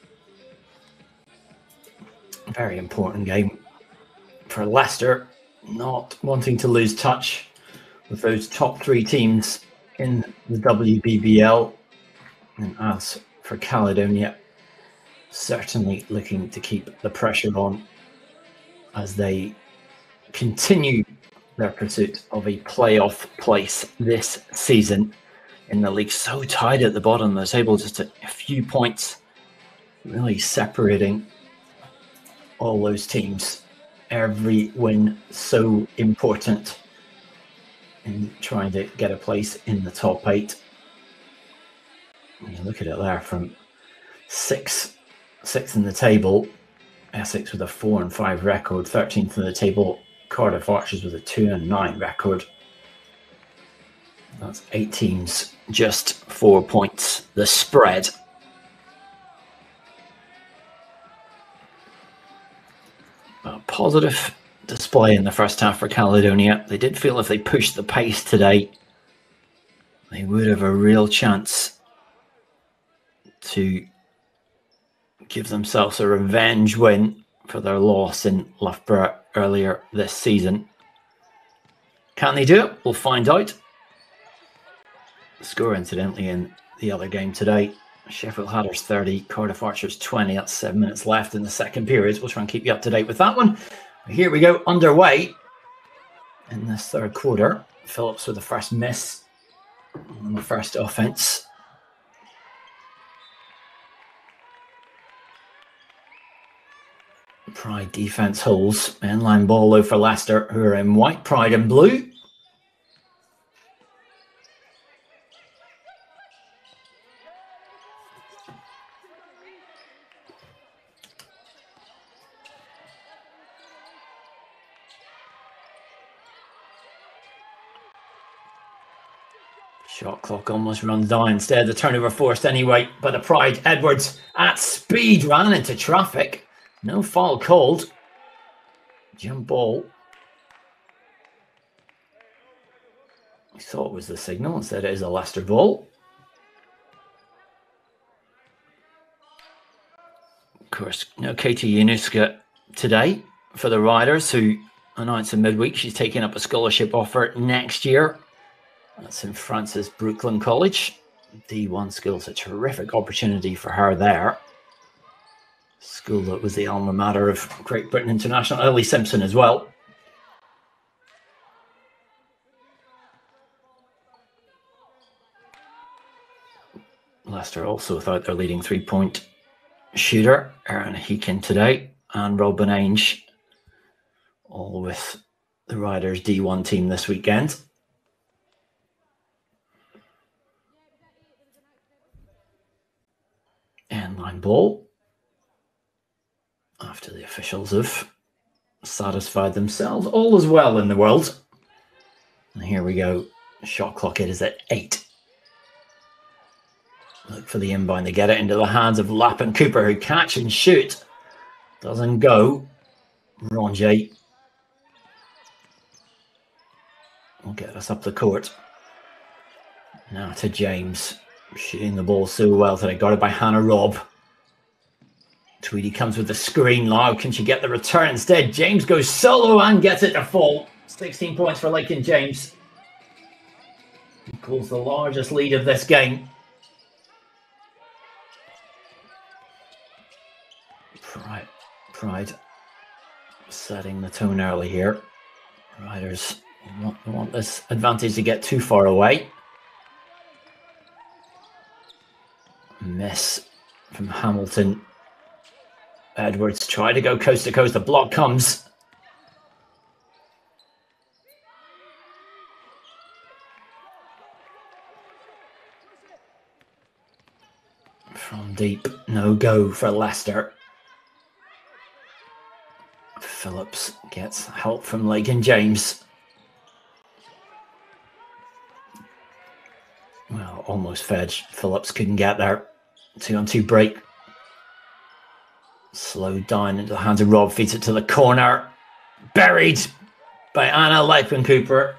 Very important game for Leicester, not wanting to lose touch with those top three teams in the W B B L. And as for Caledonia, certainly looking to keep the pressure on as they continue their pursuit of a playoff place this season in the league. So tight at the bottom of the table, just a, a few points really separating all those teams. Every win so important in trying to get a place in the top eight. You look at it there, from six, sixth in the table, Essex with a four and five record, thirteenth in the table, Cardiff Archers with a two and nine record. That's eight teams, just four points the spread. A positive display in the first half for Caledonia. They did feel if they pushed the pace today, they would have a real chance to give themselves a revenge win for their loss in Loughborough earlier this season. Can they do it? We'll find out. The score, incidentally, in the other game today, Sheffield Hatters thirty, Cardiff Archers twenty. That's seven minutes left in the second period. We'll try and keep you up to date with that one. Here we go, underway in this third quarter. Phillips with the first miss on the first offence. Pride defence holds. Inline ball though for Leicester, who are in white, Pride in blue. Shot clock almost runs down. Instead, the turnover forced anyway by the Pride. Edwards at speed ran into traffic. No foul called. Jump ball. I thought it was the signal. Instead, it is a Leicester ball. Of course, no Katie Yanuska today for the Riders, who announced in midweek she's taking up a scholarship offer next year. That's in France's Brooklyn College. D one school's a terrific opportunity for her there. School that was the alma mater of Great Britain international Ellie Simpson as well. Leicester also without their leading three-point shooter, Aaron Heekin today, and Robin Ainge, all with the Riders D one team this weekend. End-line ball. After the officials have satisfied themselves, all is well in the world. And here we go. Shot clock, it is at eight. Look for the inbound. They get it into the hands of Lappin Cooper, who catch and shoot. Doesn't go. Ronje will get us up the court. Now to James. Shooting the ball so well today. Got it by Hannah Robb. Tweedy comes with the screen now. Can she get the return instead? James goes solo and gets it to fall. sixteen points for Lakin James. He calls the largest lead of this game. Pride, Pride setting the tone early here. Riders want, want this advantage to get too far away. Miss from Hamilton. Edwards try to go coast to coast. The block comes. From deep, no go for Leicester. Phillips gets help from Lagan James. Well, almost fedged. Phillips couldn't get there. Two on two break. Slowed down into the hands of Rob. Feeds it to the corner. Buried by Anna Leipen-Cooper.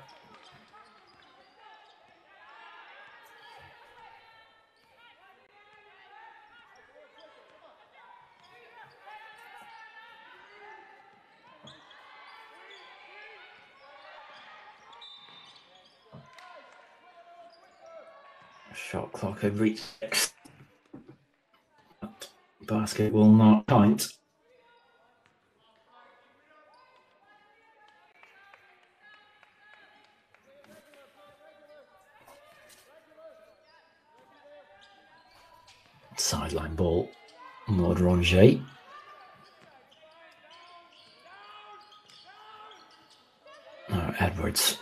Shot clock had reached six. Basket will not count. Sideline ball. Maud Rongier. Oh, Edwards.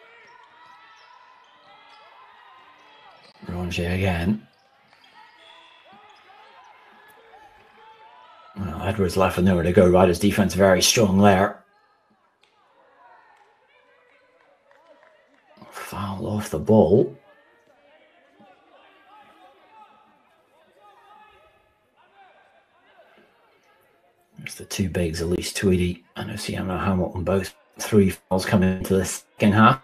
Rongier again. Well, Edwards left with nowhere to go. Riders defense very strong there. Foul off the ball. There's the two bigs, Elise Tweedy and Oceana Hamilton, both three fouls coming into the second half.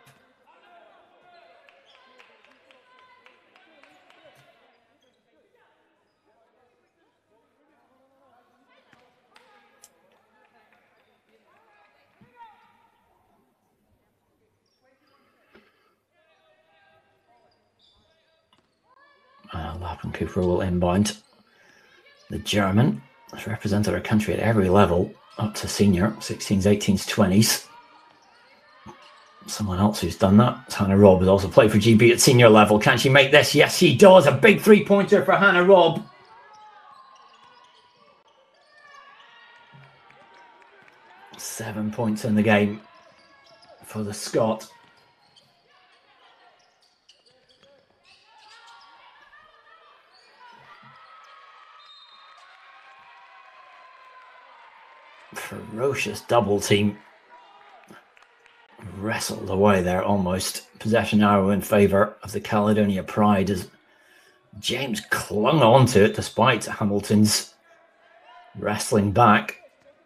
Uh, Leipen-Cooper will inbound. The German has represented our country at every level, up to senior, sixteens, eighteens, twenties. Someone else who's done that is Hannah Robb, has also played for G B at senior level. Can she make this? Yes, she does. A big three-pointer for Hannah Robb. Seven points in the game for the Scot. Ferocious double team. Wrestled away there almost. Possession arrow in favour of the Caledonia Pride as James clung on to it despite Hamilton's wrestling back.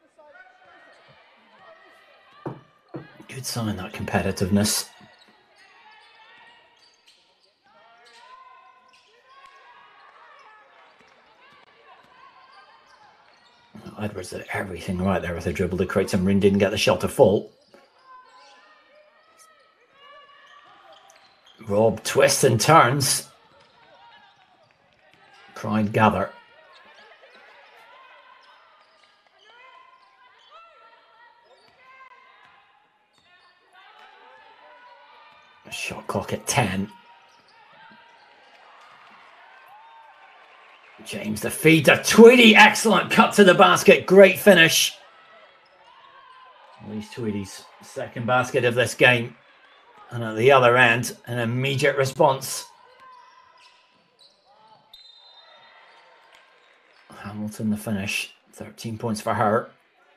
Good sign, that competitiveness. Edwards did everything right there with a dribble to create some room, didn't get the shot to fall. Rob twists and turns. Pride gather. Shot clock at ten. James the feed to Tweedy. Excellent cut to the basket. Great finish. At least Tweedy's second basket of this game. And at the other end, an immediate response. Hamilton the finish. thirteen points for her.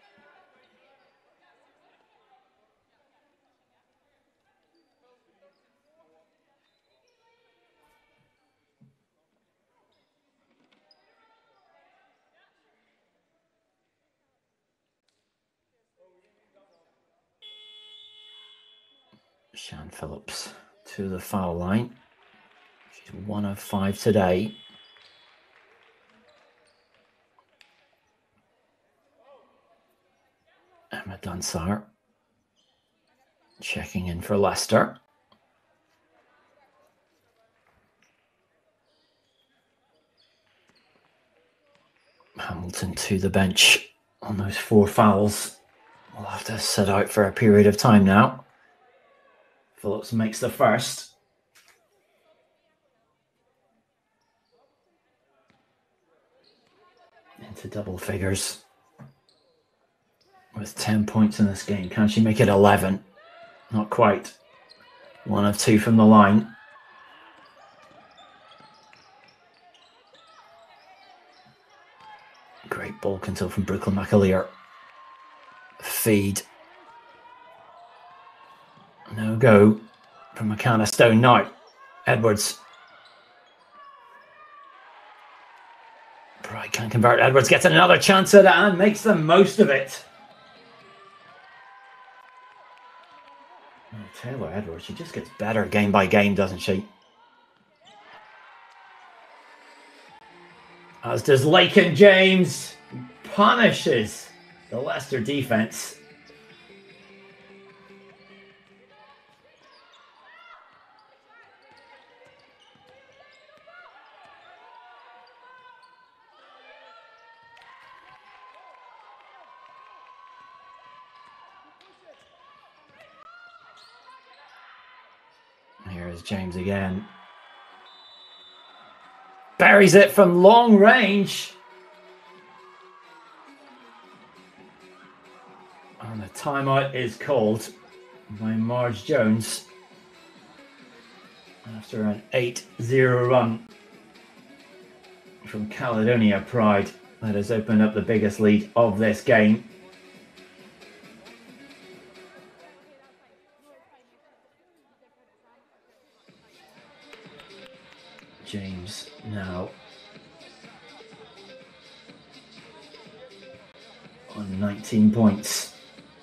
Shan Phillips to the foul line. She's one of five today. Emma Dunsar checking in for Leicester. Hamilton to the bench on those four fouls. We'll have to sit out for a period of time now. Phillips makes the first. Into double figures. With ten points in this game. Can she make it eleven? Not quite. One of two from the line. Great ball control from Brooklyn McAleer. feed. No go from McCann Stone now. Edwards. Pride can't convert. Edwards gets another chance at it and makes the most of it. Oh, Taylor Edwards, she just gets better game by game, doesn't she? As does Laken James. He punishes the Leicester defence. Here's James again. Buries it from long range. And the timeout is called by Marge Jones after an eight zero run from Caledonia Pride that has opened up the biggest lead of this game. James now on nineteen points.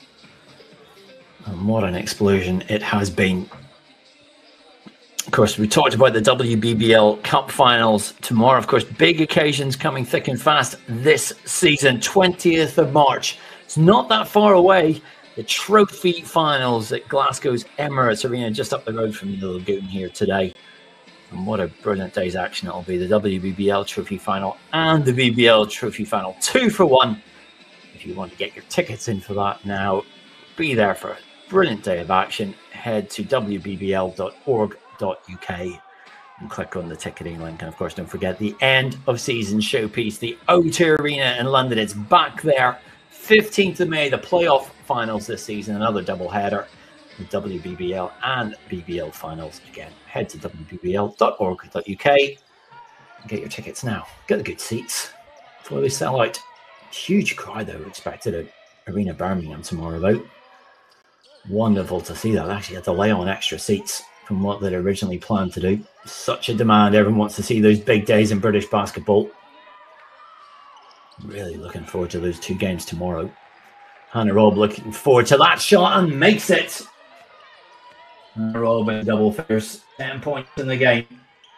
And what an explosion it has been. Of course, we talked about the W B B L Cup finals tomorrow. Of course, big occasions coming thick and fast this season. twentieth of March. It's not that far away. The trophy finals at Glasgow's Emirates Arena, just up the road from the Lagoon here today. And what a brilliant day's action it'll be. The W B B L Trophy Final and the B B L Trophy Final. Two for one. If you want to get your tickets in for that now, be there for a brilliant day of action. Head to w b b l dot org dot u k and click on the ticketing link. And of course, don't forget the end of season showpiece, the O two Arena in London. It's back there. fifteenth of May, the playoff finals this season. Another double header. The W B B L and B B L finals again. Head to w b b l dot org dot u k and get your tickets now. Get the good seats before they sell out. Huge crowd though expected at Arena Birmingham tomorrow though. Wonderful to see that. Actually had to lay on extra seats from what they'd originally planned to do. Such a demand. Everyone wants to see those big days in British basketball. Really looking forward to those two games tomorrow. Hannah Robb looking forward to that shot and makes it. Hannah Robb in double figures, ten points in the game.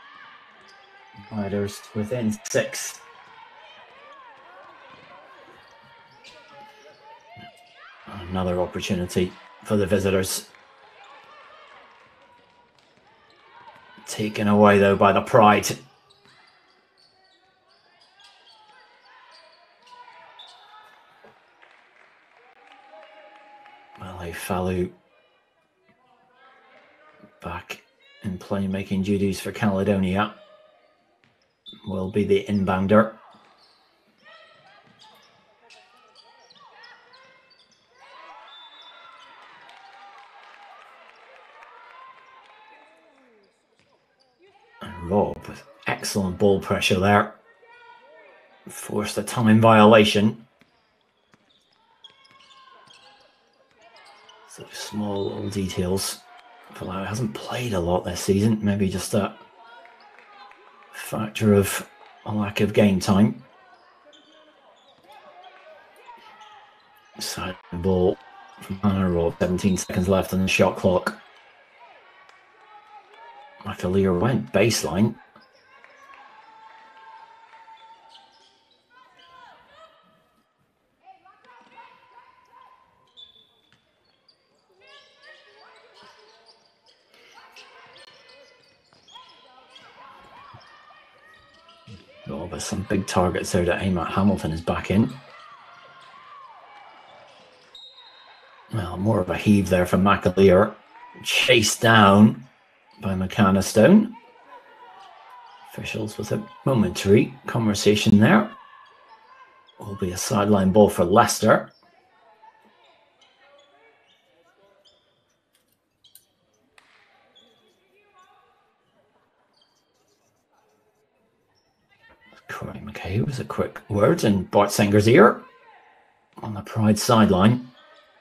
Riders within six. Another opportunity for the visitors. Taken away though by the Pride. Falu back in playmaking duties for Caledonia will be the inbounder. And Robb with excellent ball pressure there. Forced a time violation. So small little details. Falau hasn't played a lot this season. Maybe just a factor of a lack of game time. Side ball from Hannah Robb. seventeen seconds left on the shot clock. McAleer went baseline. Oh, but some big targets there that Amat Hamilton is back in. Well, more of a heave there from McAleer. Chased down by McCann Stone. Officials with a momentary conversation there. Will be a sideline ball for Leicester. Corey McKay was a quick word in Bart Singer's ear on the Pride sideline.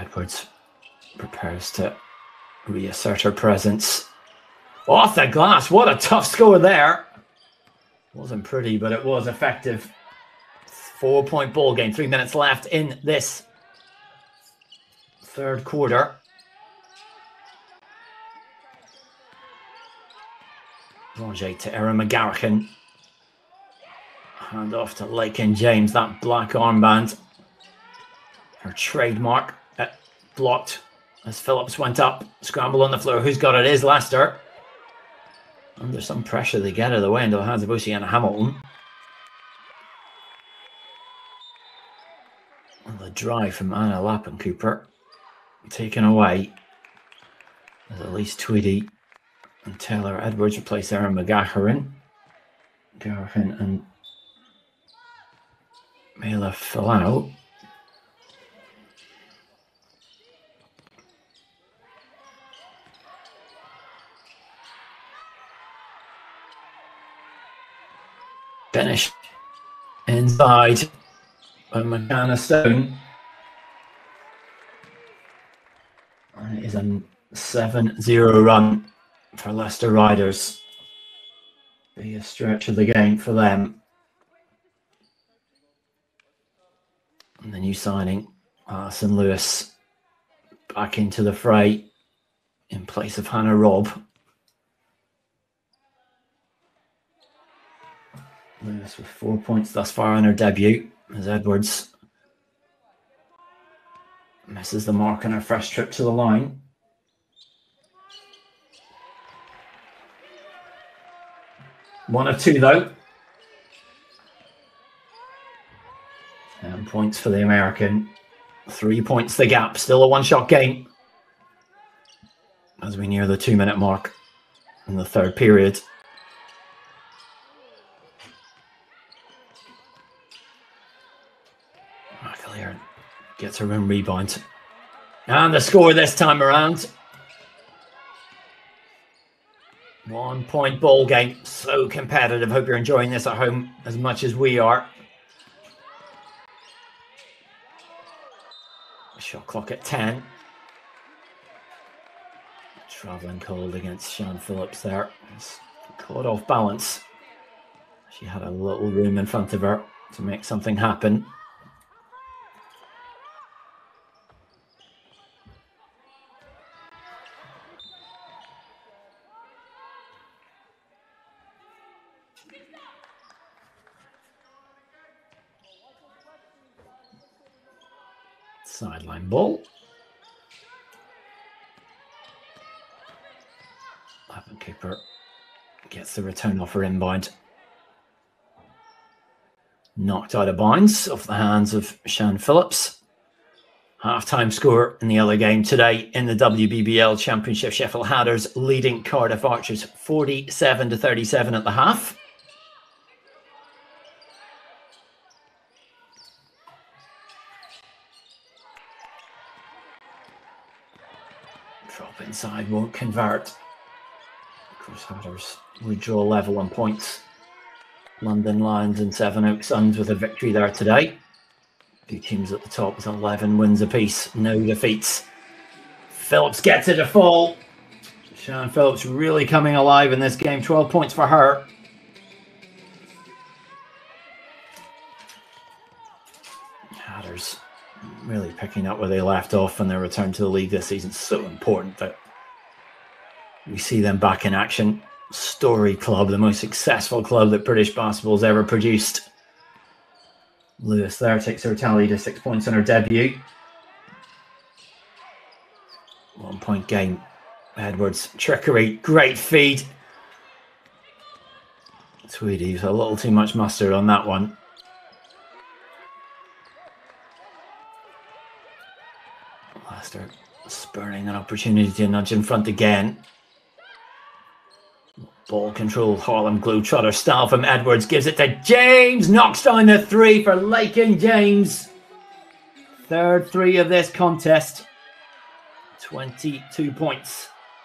Edwards prepares to reassert her presence. Off the glass. What a tough score there. Wasn't pretty, but it was effective. Four-point ball game. Three minutes left in this third quarter. Roger to Erin McGarrigan. Hand off to Lakin James. That black armband. Her trademark. Uh, blocked as Phillips went up. Scramble on the floor. Who's got it? Is Leicester. Under some pressure, they get out of the way into the hands of Oceana Hamilton. And the drive from Anna Lappencooper taken away as Elise Tweedy and Taylor Edwards replace Erin McGarrigan. Garrigan and Mela Falau. Finish inside by McCanna Stone. And it is a seven zero run for Leicester Riders. Be a stretch of the game for them. And the new signing, Alison Lewis, back into the fray in place of Hannah Robb. Lewis with four points thus far on her debut as Edwards misses the mark on her first trip to the line. One of two though. Ten points for the American. Three points the gap. Still a one-shot game as we near the two-minute mark in the third period. Gets her own rebound. And the score this time around. One point ball game. So competitive. Hope you're enjoying this at home as much as we are. Shot clock at ten. Travelling cold against Shan Phillips there. It's caught off balance. She had a little room in front of her to make something happen. Sideline ball. Lappencooper gets the return off her inbound. Knocked out of bounds off the hands of Shan Phillips. Half-time score in the other game today in the W B B L Championship. Sheffield Hatters leading Cardiff Archers forty-seven to thirty-seven at the half. Drop inside, won't convert. Of course, Hatters would draw level on points. London Lions and Sevenoaks Suns with a victory there today. Two teams at the top with eleven wins apiece, no defeats. Phillips gets it to fall. Shan Phillips really coming alive in this game. twelve points for her. Hatters really picking up where they left off in their return to the league this season. So important that we see them back in action. Story club, the most successful club that British basketball's ever produced. Lewis there takes her tally to six points on her debut. One point game. Edwards, trickery, great feed. Tweedy's a little too much mustard on that one. Leicester spurning an opportunity to nudge in front again. Ball control, Harlem Globetrotter style from Edwards. Gives it to James. Knocks down the three for Lakin James. Third three of this contest. twenty-two points.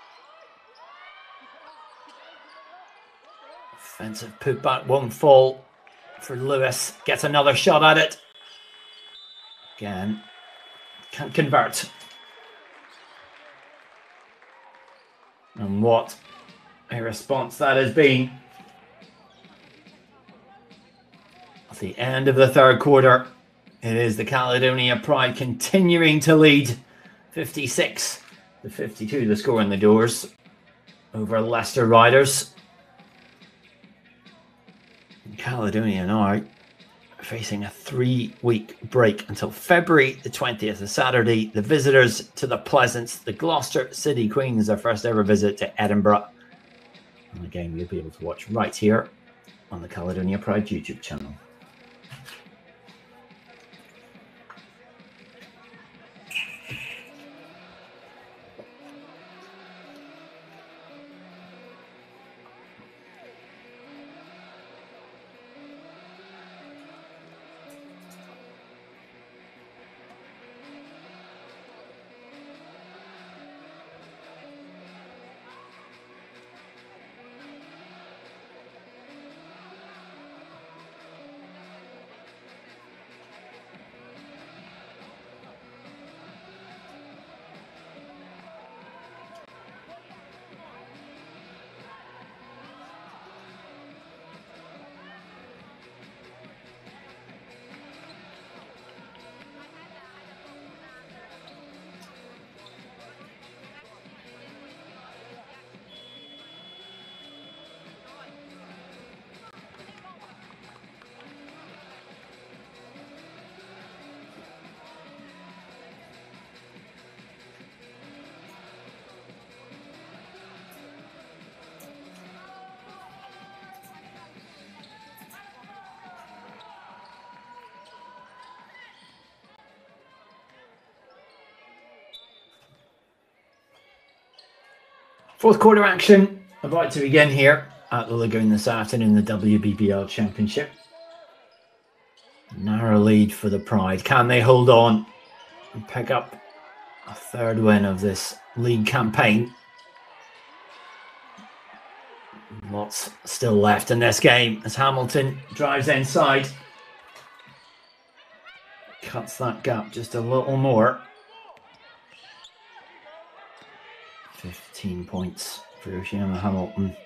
Offensive putback won't fall for Lewis. Gets another shot at it. Again, can't convert. And what a response that has been. At the end of the third quarter, it is the Caledonia Pride continuing to lead fifty-six to fifty-two, the score in the doors over Leicester Riders. Caledonia now facing a three-week break until February the twentieth, a Saturday. The visitors to the Pleasance, the Gloucester City Queens, their first ever visit to Edinburgh. And again, you'll be able to watch right here on the Caledonia Pride YouTube channel. Fourth quarter action about to begin here at the Lagoon this afternoon, the W B B L Championship. Narrow lead for the Pride. Can they hold on and pick up a third win of this league campaign? Lots still left in this game as Hamilton drives inside. Cuts that gap just a little more. fifteen points for Oceana Hamilton.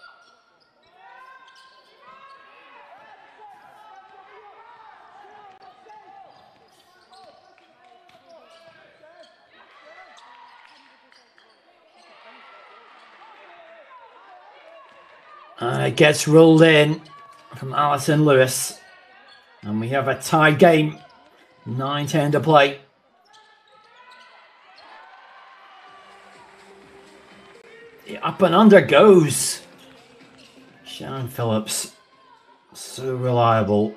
And it gets rolled in from Alison Lewis. And we have a tie game. nine ten to play. Up and under goes Shannon Phillips. So reliable.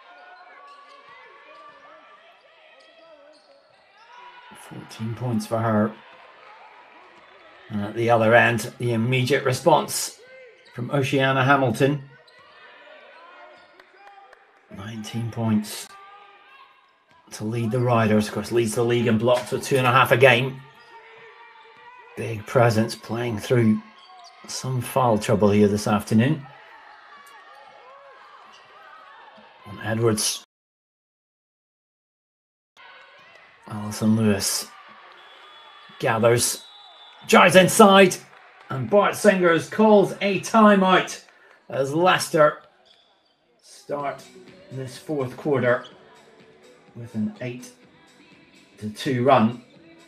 fourteen points for her. And at the other end, the immediate response from Oceana Hamilton. nineteen points to lead the Riders. Of course, leads the league in blocks with two and a half a game. Big presence playing through some foul trouble here this afternoon. And Edwards. Alison Lewis gathers, drives inside, and Bart Singers calls a timeout as Leicester start this fourth quarter with an eight to two run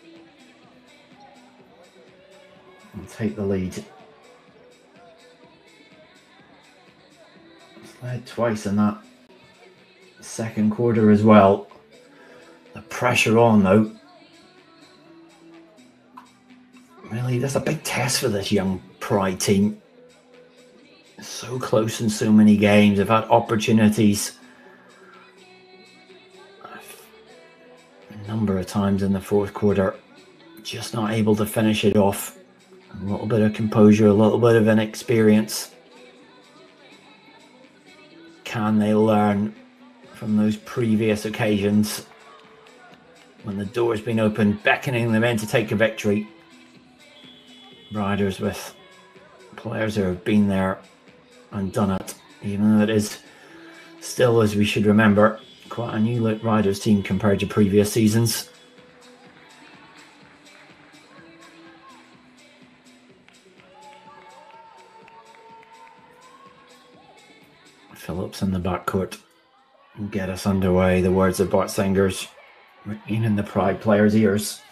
and take the lead. It's led twice in that second quarter as well. The pressure on though. Really, that's a big test for this young Pride team. So close in so many games. They've had opportunities a number of times in the fourth quarter. Just not able to finish it off. A little bit of composure, a little bit of inexperience. Can they learn from those previous occasions when the door's been opened, beckoning them in to take a victory? Riders with players who have been there and done it, even though it is still, as we should remember, quite a new look Riders team compared to previous seasons. Phillips in the backcourt. Get us underway. The words of Bart Singers ringing in the Pride players' ears.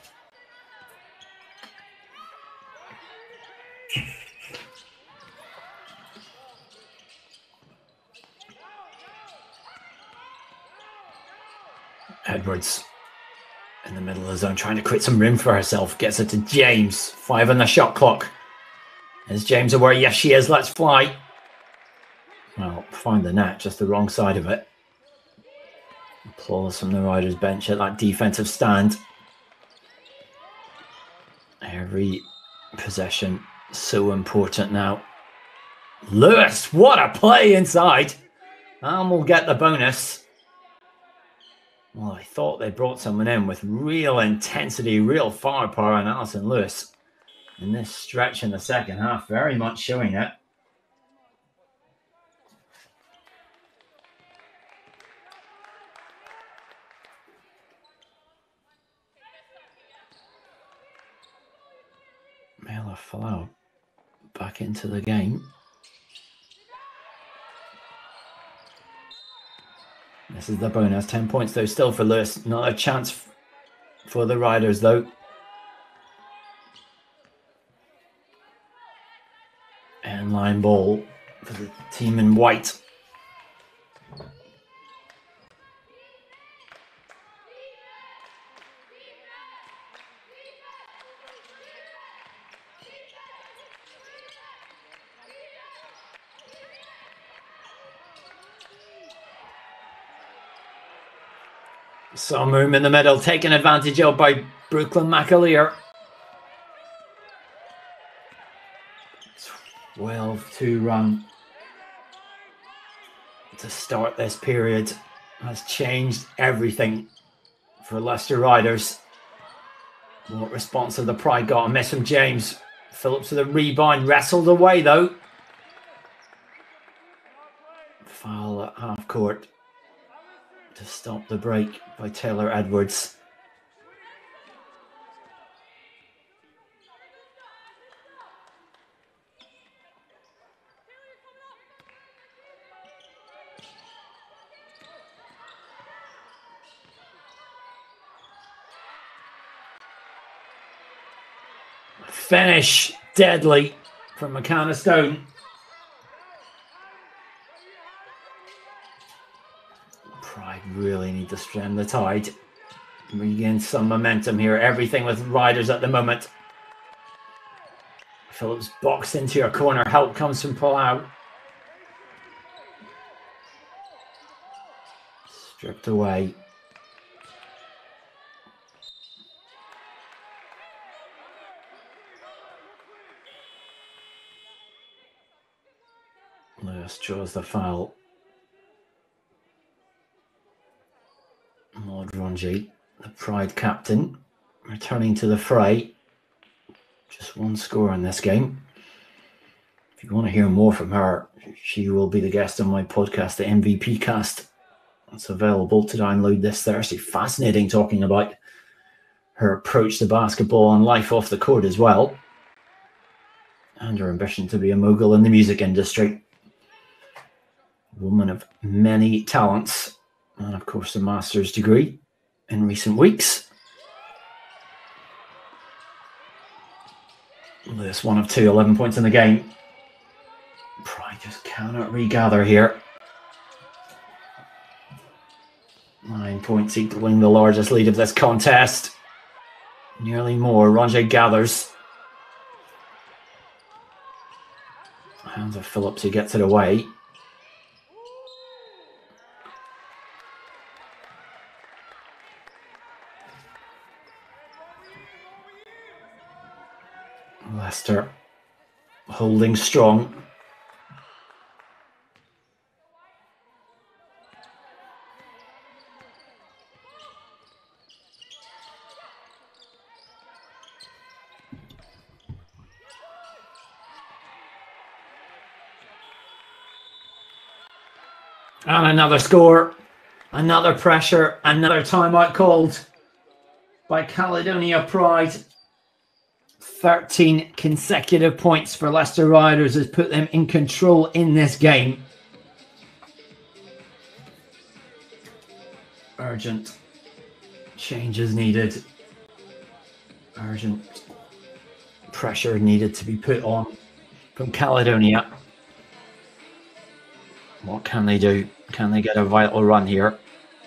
Edwards in the middle of the zone, trying to create some room for herself. Gets it to James. Five on the shot clock. Is James aware? Yes, she is. Let's fly. Well, find the net, just the wrong side of it. Applause from the Riders bench at that defensive stand. Every possession so important now. Lewis, what a play inside. And we'll get the bonus. Well, I thought they brought someone in with real intensity, real firepower, and Alison Lewis in this stretch in the second half, very much showing it. Mela Falau back into the game. This is the bonus. ten points though still for Lewis. Not a chance for the Riders though. And line ball for the team in white. Some room in the middle, taken advantage of by Brooklyn McAleer. twelve two run to start this period has changed everything for Leicester Riders. What response have the Pride got? A miss from James. Phillips with a rebound, wrestled away though. Foul at half court to stop the break by Taylor Edwards. Finish deadly from McCann Stone. Pride really need to stem the tide. Regain some momentum here. Everything with Riders at the moment. Phillips boxed into your corner. Help comes from Palau. Stripped away. Lewis draws the foul. Maud Ronji, the Pride captain, returning to the fray. Just one score in this game. If you want to hear more from her, she will be the guest on my podcast, the M V P Cast. It's available to download this Thursday. Fascinating, talking about her approach to basketball and life off the court as well. And her ambition to be a mogul in the music industry. Woman of many talents, and of course a master's degree in recent weeks. Lewis one of two, eleven points in the game. Pride just cannot regather here. Nine points equaling the largest lead of this contest. Nearly more. Ronje gathers. Hands of Phillips, who gets it away. Leicester holding strong. And another score, another pressure, another timeout called by Caledonia Pride. thirteen consecutive points for Leicester Riders has put them in control in this game. Urgent changes needed. Urgent pressure needed to be put on from Caledonia. What can they do? Can they get a vital run here?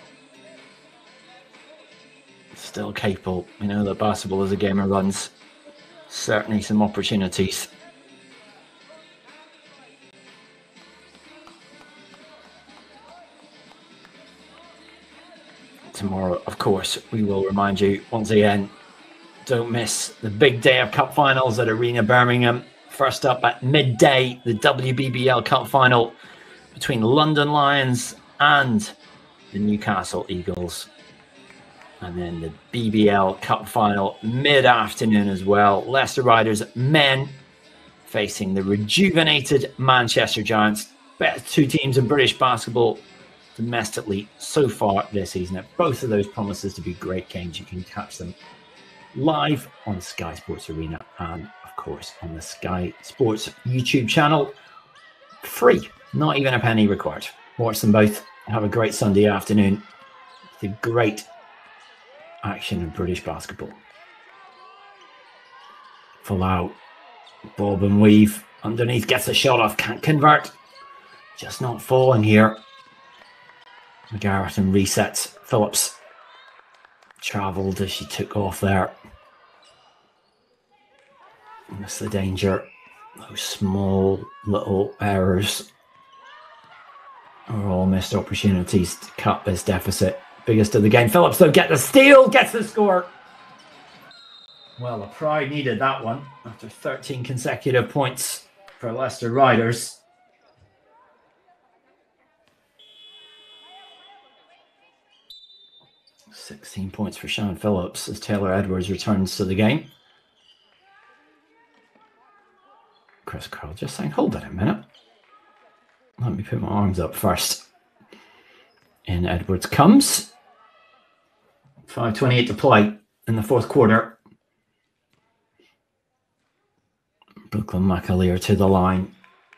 Still capable. We know that basketball is a game of runs. Certainly some opportunities. Tomorrow, of course, we will remind you once again, don't miss the big day of cup finals at Arena Birmingham. First up at midday, the W B B L Cup final between London Lions and the Newcastle Eagles. And then the B B L Cup final mid-afternoon as well. Leicester Riders men facing the rejuvenated Manchester Giants. Best two teams in British basketball domestically so far this season. Both of those promises to be great games. You can catch them live on Sky Sports Arena and, of course, on the Sky Sports YouTube channel. Free, not even a penny required. Watch them both. Have a great Sunday afternoon. The great action in British basketball. Full out. Bob and weave. Underneath, gets a shot off. Can't convert. Just not falling here. McGarrett and resets. Phillips travelled as she took off there. And that's the danger. Those small little errors are all missed opportunities to cut this deficit. Biggest of the game. Phillips, though, get the steal, gets the score. Well, the Pride needed that one after thirteen consecutive points for Leicester Riders. sixteen points for Sean Phillips as Taylor Edwards returns to the game. Chris Carroll just saying, hold it a minute. Let me put my arms up first. In Edwards comes. five twenty-eight to play in the fourth quarter. Brooklyn McAleer to the line.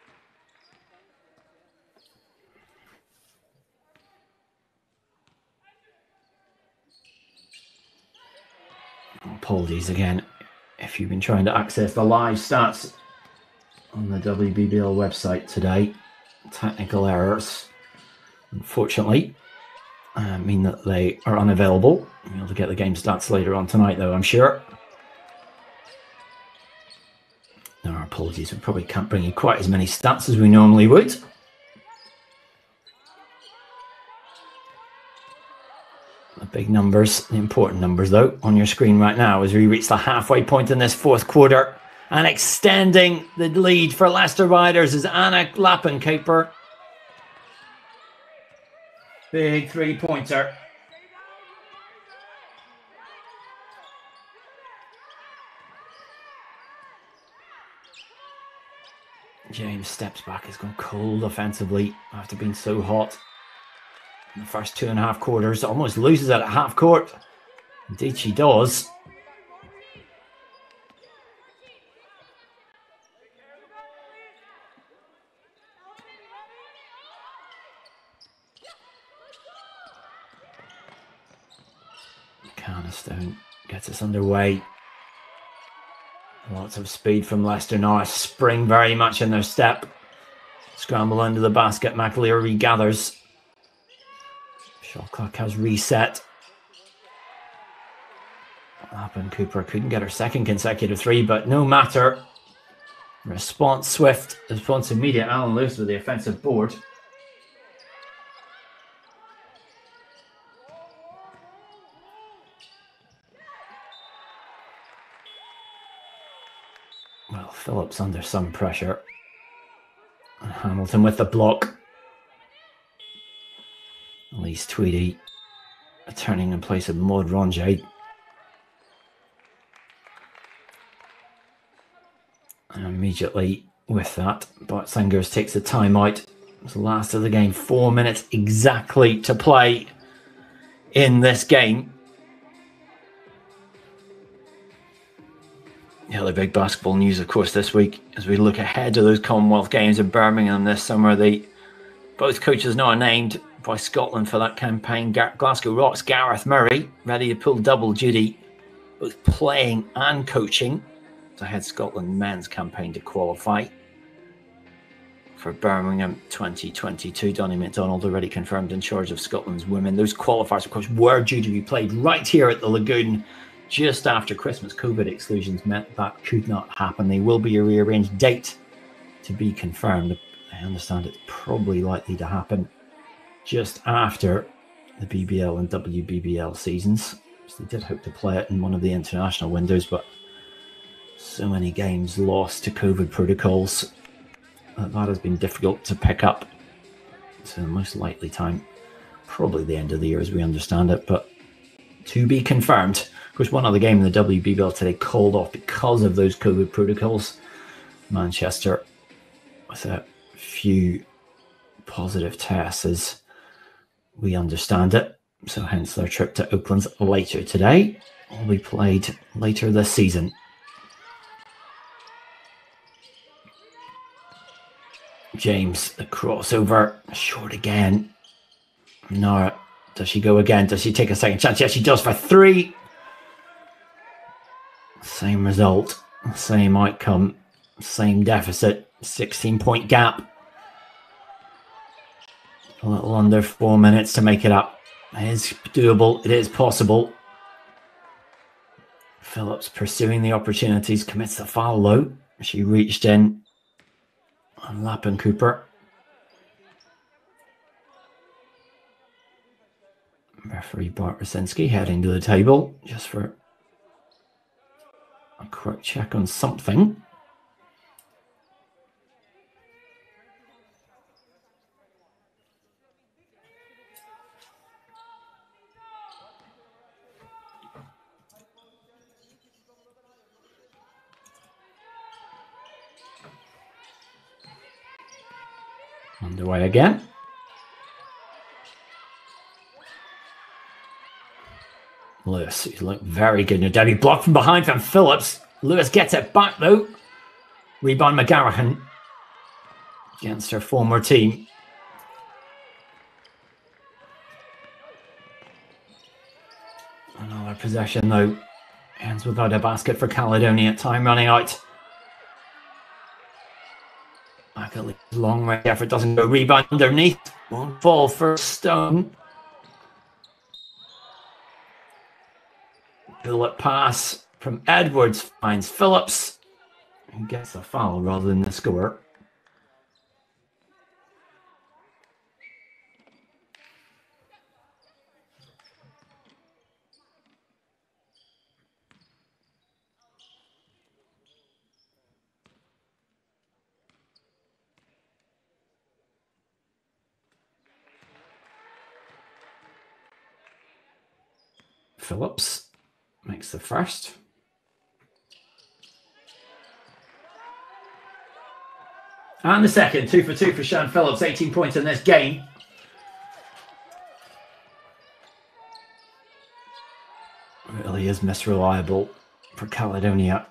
Apologies again if you've been trying to access the live stats on the W B B L website today. Technical errors, unfortunately, uh, mean that they are unavailable. We'll be able to get the game stats later on tonight, though, I'm sure. Our apologies, we probably can't bring you quite as many stats as we normally would. The big numbers, the important numbers, though, on your screen right now as we reach the halfway point in this fourth quarter. And extending the lead for Leicester Riders is Anna Lappenkaper. Big three-pointer. James steps back. He's gone cold offensively after being so hot in the first two and a half quarters. Almost loses it at half court. Indeed she does. Canistone gets us underway. Lots of speed from Leicester now. Spring very much in their step. Scramble under the basket. McAleer regathers. Shot clock has reset. Lappen Cooper couldn't get her second consecutive three, but no matter. Response swift. Response immediate. Alan Lewis with the offensive board. Well, Phillips under some pressure. And Hamilton with the block. Elise Tweedy returning in place of Maud Ronje. And immediately with that, Bart Singers takes the timeout. It's the last of the game. Four minutes exactly to play in this game. The other big basketball news, of course, this week as we look ahead to those Commonwealth Games in Birmingham this summer. The both coaches now are named. by Scotland for that campaign. Glasgow Rocks, Gareth Murray, ready to pull double duty, both playing and coaching to head Scotland men's campaign to qualify for Birmingham twenty twenty-two. Donny McDonald already confirmed in charge of Scotland's women. Those qualifiers, of course, were due to be played right here at the Lagoon just after Christmas. COVID exclusions meant that could not happen. They will be a rearranged date to be confirmed. I understand it's probably likely to happen just after the B B L and W B B L seasons. So they did hope to play it in one of the international windows, but so many games lost to COVID protocols that that has been difficult to pick up. So the most likely time, probably the end of the year as we understand it, but to be confirmed. Of course, one other game in the W B B L today called off because of those COVID protocols. Manchester with a few positive tests as we understand it. So hence their trip to Oakland's later today will be played later this season. James, the crossover, short again. Nora, does she go again? Does she take a second chance? Yes, she does for three. Same result, same outcome, same deficit, sixteen point gap. A little under four minutes to make it up. It is doable, it is possible. Phillips pursuing the opportunities, commits the foul though. She reached in on Lappin Cooper. Referee Bart Rosinski heading to the table just for a quick check on something. Underway again. Lewis, he's looked very good in the debut. Blocked from behind from Phillips. Lewis gets it back though. Rebound McGarrihan against her former team. Another possession though. Ends without a basket for Caledonia. Time running out. Back long range effort doesn't go. Rebound underneath. Won't fall for Stone. Bullet pass from Edwards finds Phillips, who gets a foul rather than the score. Phillips makes the first. And the second. Two for two for Sian Phillips. eighteen points in this game. Really is misreliable for Caledonia.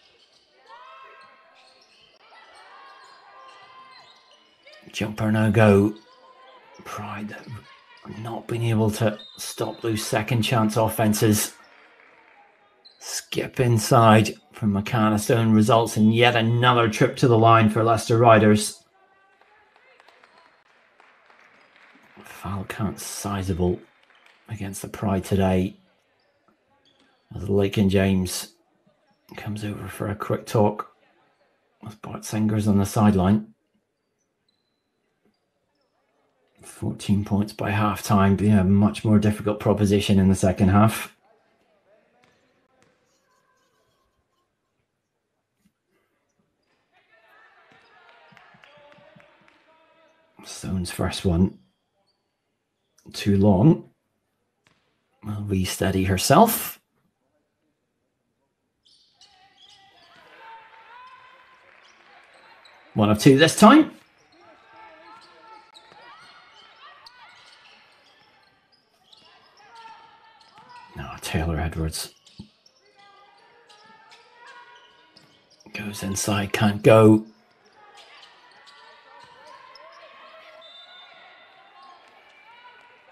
Jumper no go. Pride not being able to stop those second chance offenses. Skip inside from McCann Stone results in yet another trip to the line for Leicester Riders. Foul count sizable against the Pride today. As Lakin James comes over for a quick talk with Bart Singers on the sideline. fourteen points by half time, being a much more difficult proposition in the second half. Stone's first one too long. Will re-steady herself. One of two this time. No, Taylor Edwards goes inside, can't go.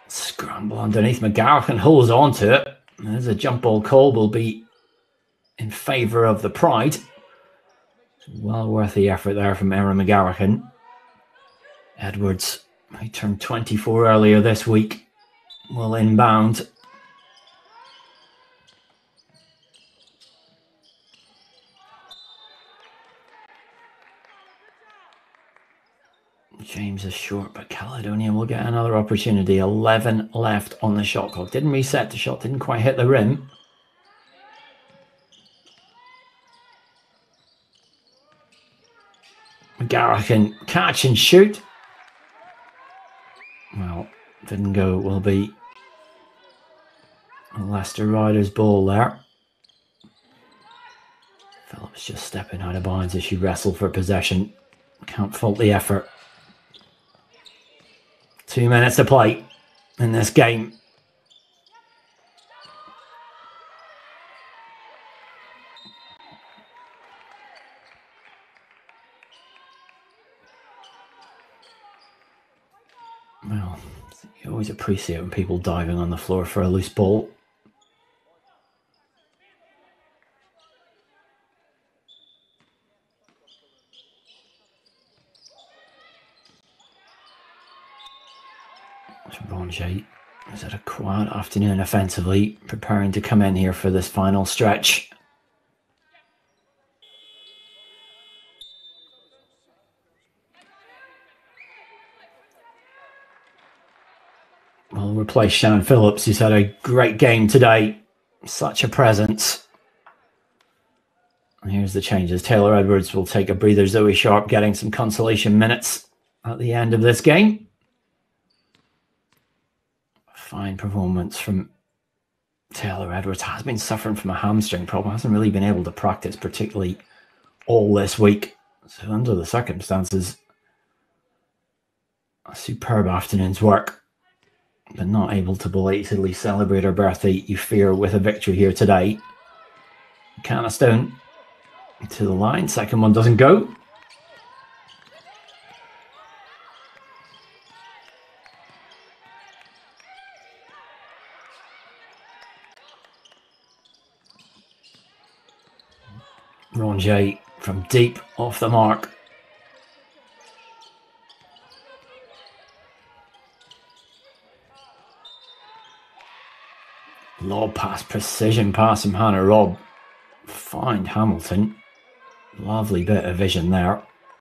Scramble underneath. McGarrigan holds on to it. There's a jump ball call, will be in favour of the Pride. Well worth the effort there from Aaron McGarrigan. Edwards, he turned twenty-four earlier this week, will inbound. James is short, but Caledonia will get another opportunity. eleven left on the shot clock. Didn't reset the shot, didn't quite hit the rim. McGarrigan catch and shoot. Well, didn't go. Will be a Leicester Riders ball there. Phillips just stepping out of bounds as she wrestled for possession. Can't fault the effort. Two minutes to play in this game. Well, you always appreciate when people diving on the floor for a loose ball. Ronjay has had a quiet afternoon offensively, preparing to come in here for this final stretch. We'll replace Shannon Phillips, who's had a great game today. Such a presence. And here's the changes. Taylor Edwards will take a breather. Zoe Sharp getting some consolation minutes at the end of this game. Fine performance from Taylor Edwards. Has been suffering from a hamstring problem. Hasn't really been able to practice particularly all this week. So under the circumstances, a superb afternoon's work. But not able to belatedly celebrate her birthday, you fear, with a victory here today. Canastone to the line. Second one doesn't go. Ronjay from deep off the mark. Lob pass, precision pass from Hannah Robb. Find Hamilton. Lovely bit of vision there.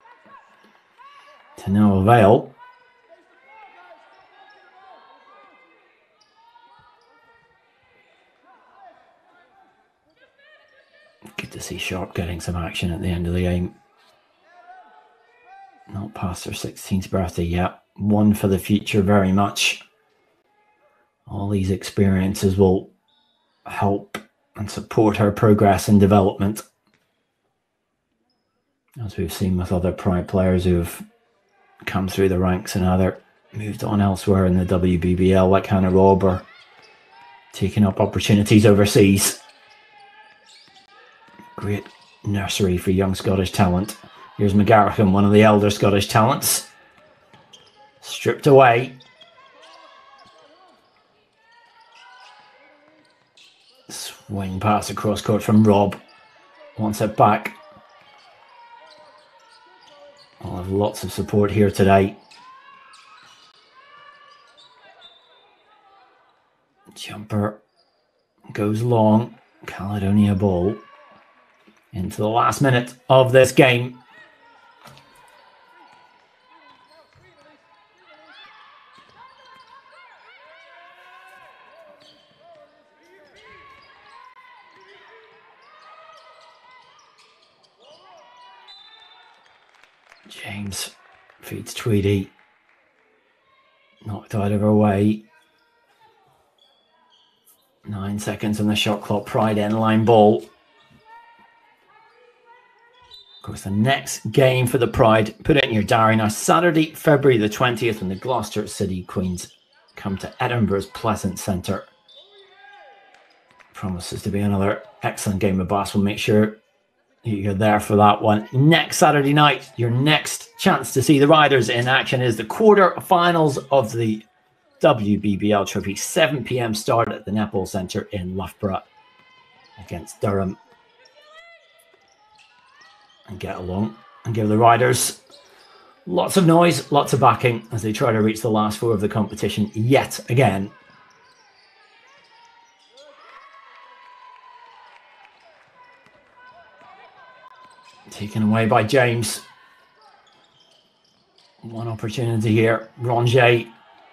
To no avail. Good to see Sharp getting some action at the end of the game. Not past her sixteenth birthday yet. One for the future very much. All these experiences will help and support her progress and development. As we've seen with other Pride players who've come through the ranks and either moved on elsewhere in the W B B L like Hannah Robb or taking up opportunities overseas. Great nursery for young Scottish talent. Here's McGarrigan, one of the elder Scottish talents. Stripped away. Swing pass across court from Robb. Wants it back. I'll have lots of support here today. Jumper goes long. Caledonia ball into the last minute of this game. James feeds Tweedy. Knocked out of her way. Nine seconds on the shot clock. Pride end line ball. Of course, the next game for the Pride, put it in your diary now, Saturday, February the twentieth, when the Gloucester City Queens come to Edinburgh's Pleasance Centre. Promises to be another excellent game of basketball. Make sure you're there for that one. Next Saturday night, your next chance to see the Riders in action is the quarter-finals of the W B B L Trophy. seven p m start at the Netball Centre in Loughborough against Durham. And get along and give the Riders lots of noise, lots of backing as they try to reach the last four of the competition yet again. Taken away by James. One opportunity here. Ronjay.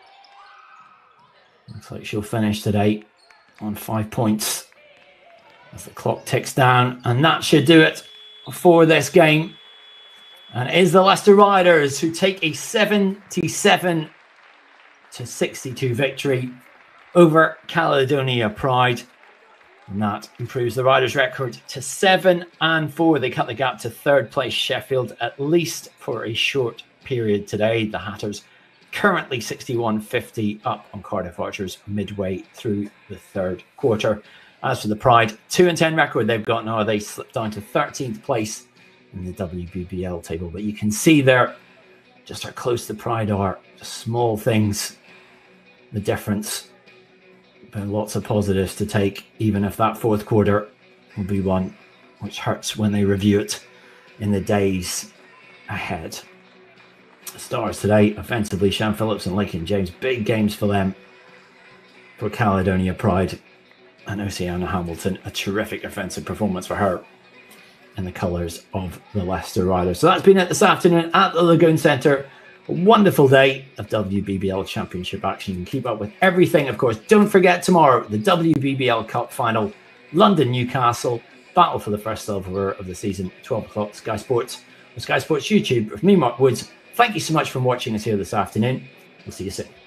Looks like she'll finish today on five points as the clock ticks down. And that should do it for this game. And it is the Leicester Riders who take a seventy-seven to sixty-two victory over Caledonia Pride. And that improves the Riders' record to seven and four. They cut the gap to third place Sheffield, at least for a short period today. The Hatters currently sixty-one fifty up on Cardiff Archers midway through the third quarter. As for the Pride, two and ten record they've got now. They slipped down to thirteenth place in the W B B L table. But you can see there just how close the Pride are. Just small things, the difference. But lots of positives to take, even if that fourth quarter will be one which hurts when they review it in the days ahead. Stars today, offensively, Shan Phillips and Lakin James. Big games for them. For Caledonia Pride. And Oceana Hamilton, a terrific offensive performance for her in the colours of the Leicester Riders. So that's been it this afternoon at the Lagoon Centre. A wonderful day of W B B L Championship action. You can keep up with everything, of course. Don't forget tomorrow, the W B B L Cup final, London Newcastle, battle for the first silverware of the season, twelve o'clock, Sky Sports, or Sky Sports YouTube. With me, Mark Woods, thank you so much for watching us here this afternoon. We'll see you soon.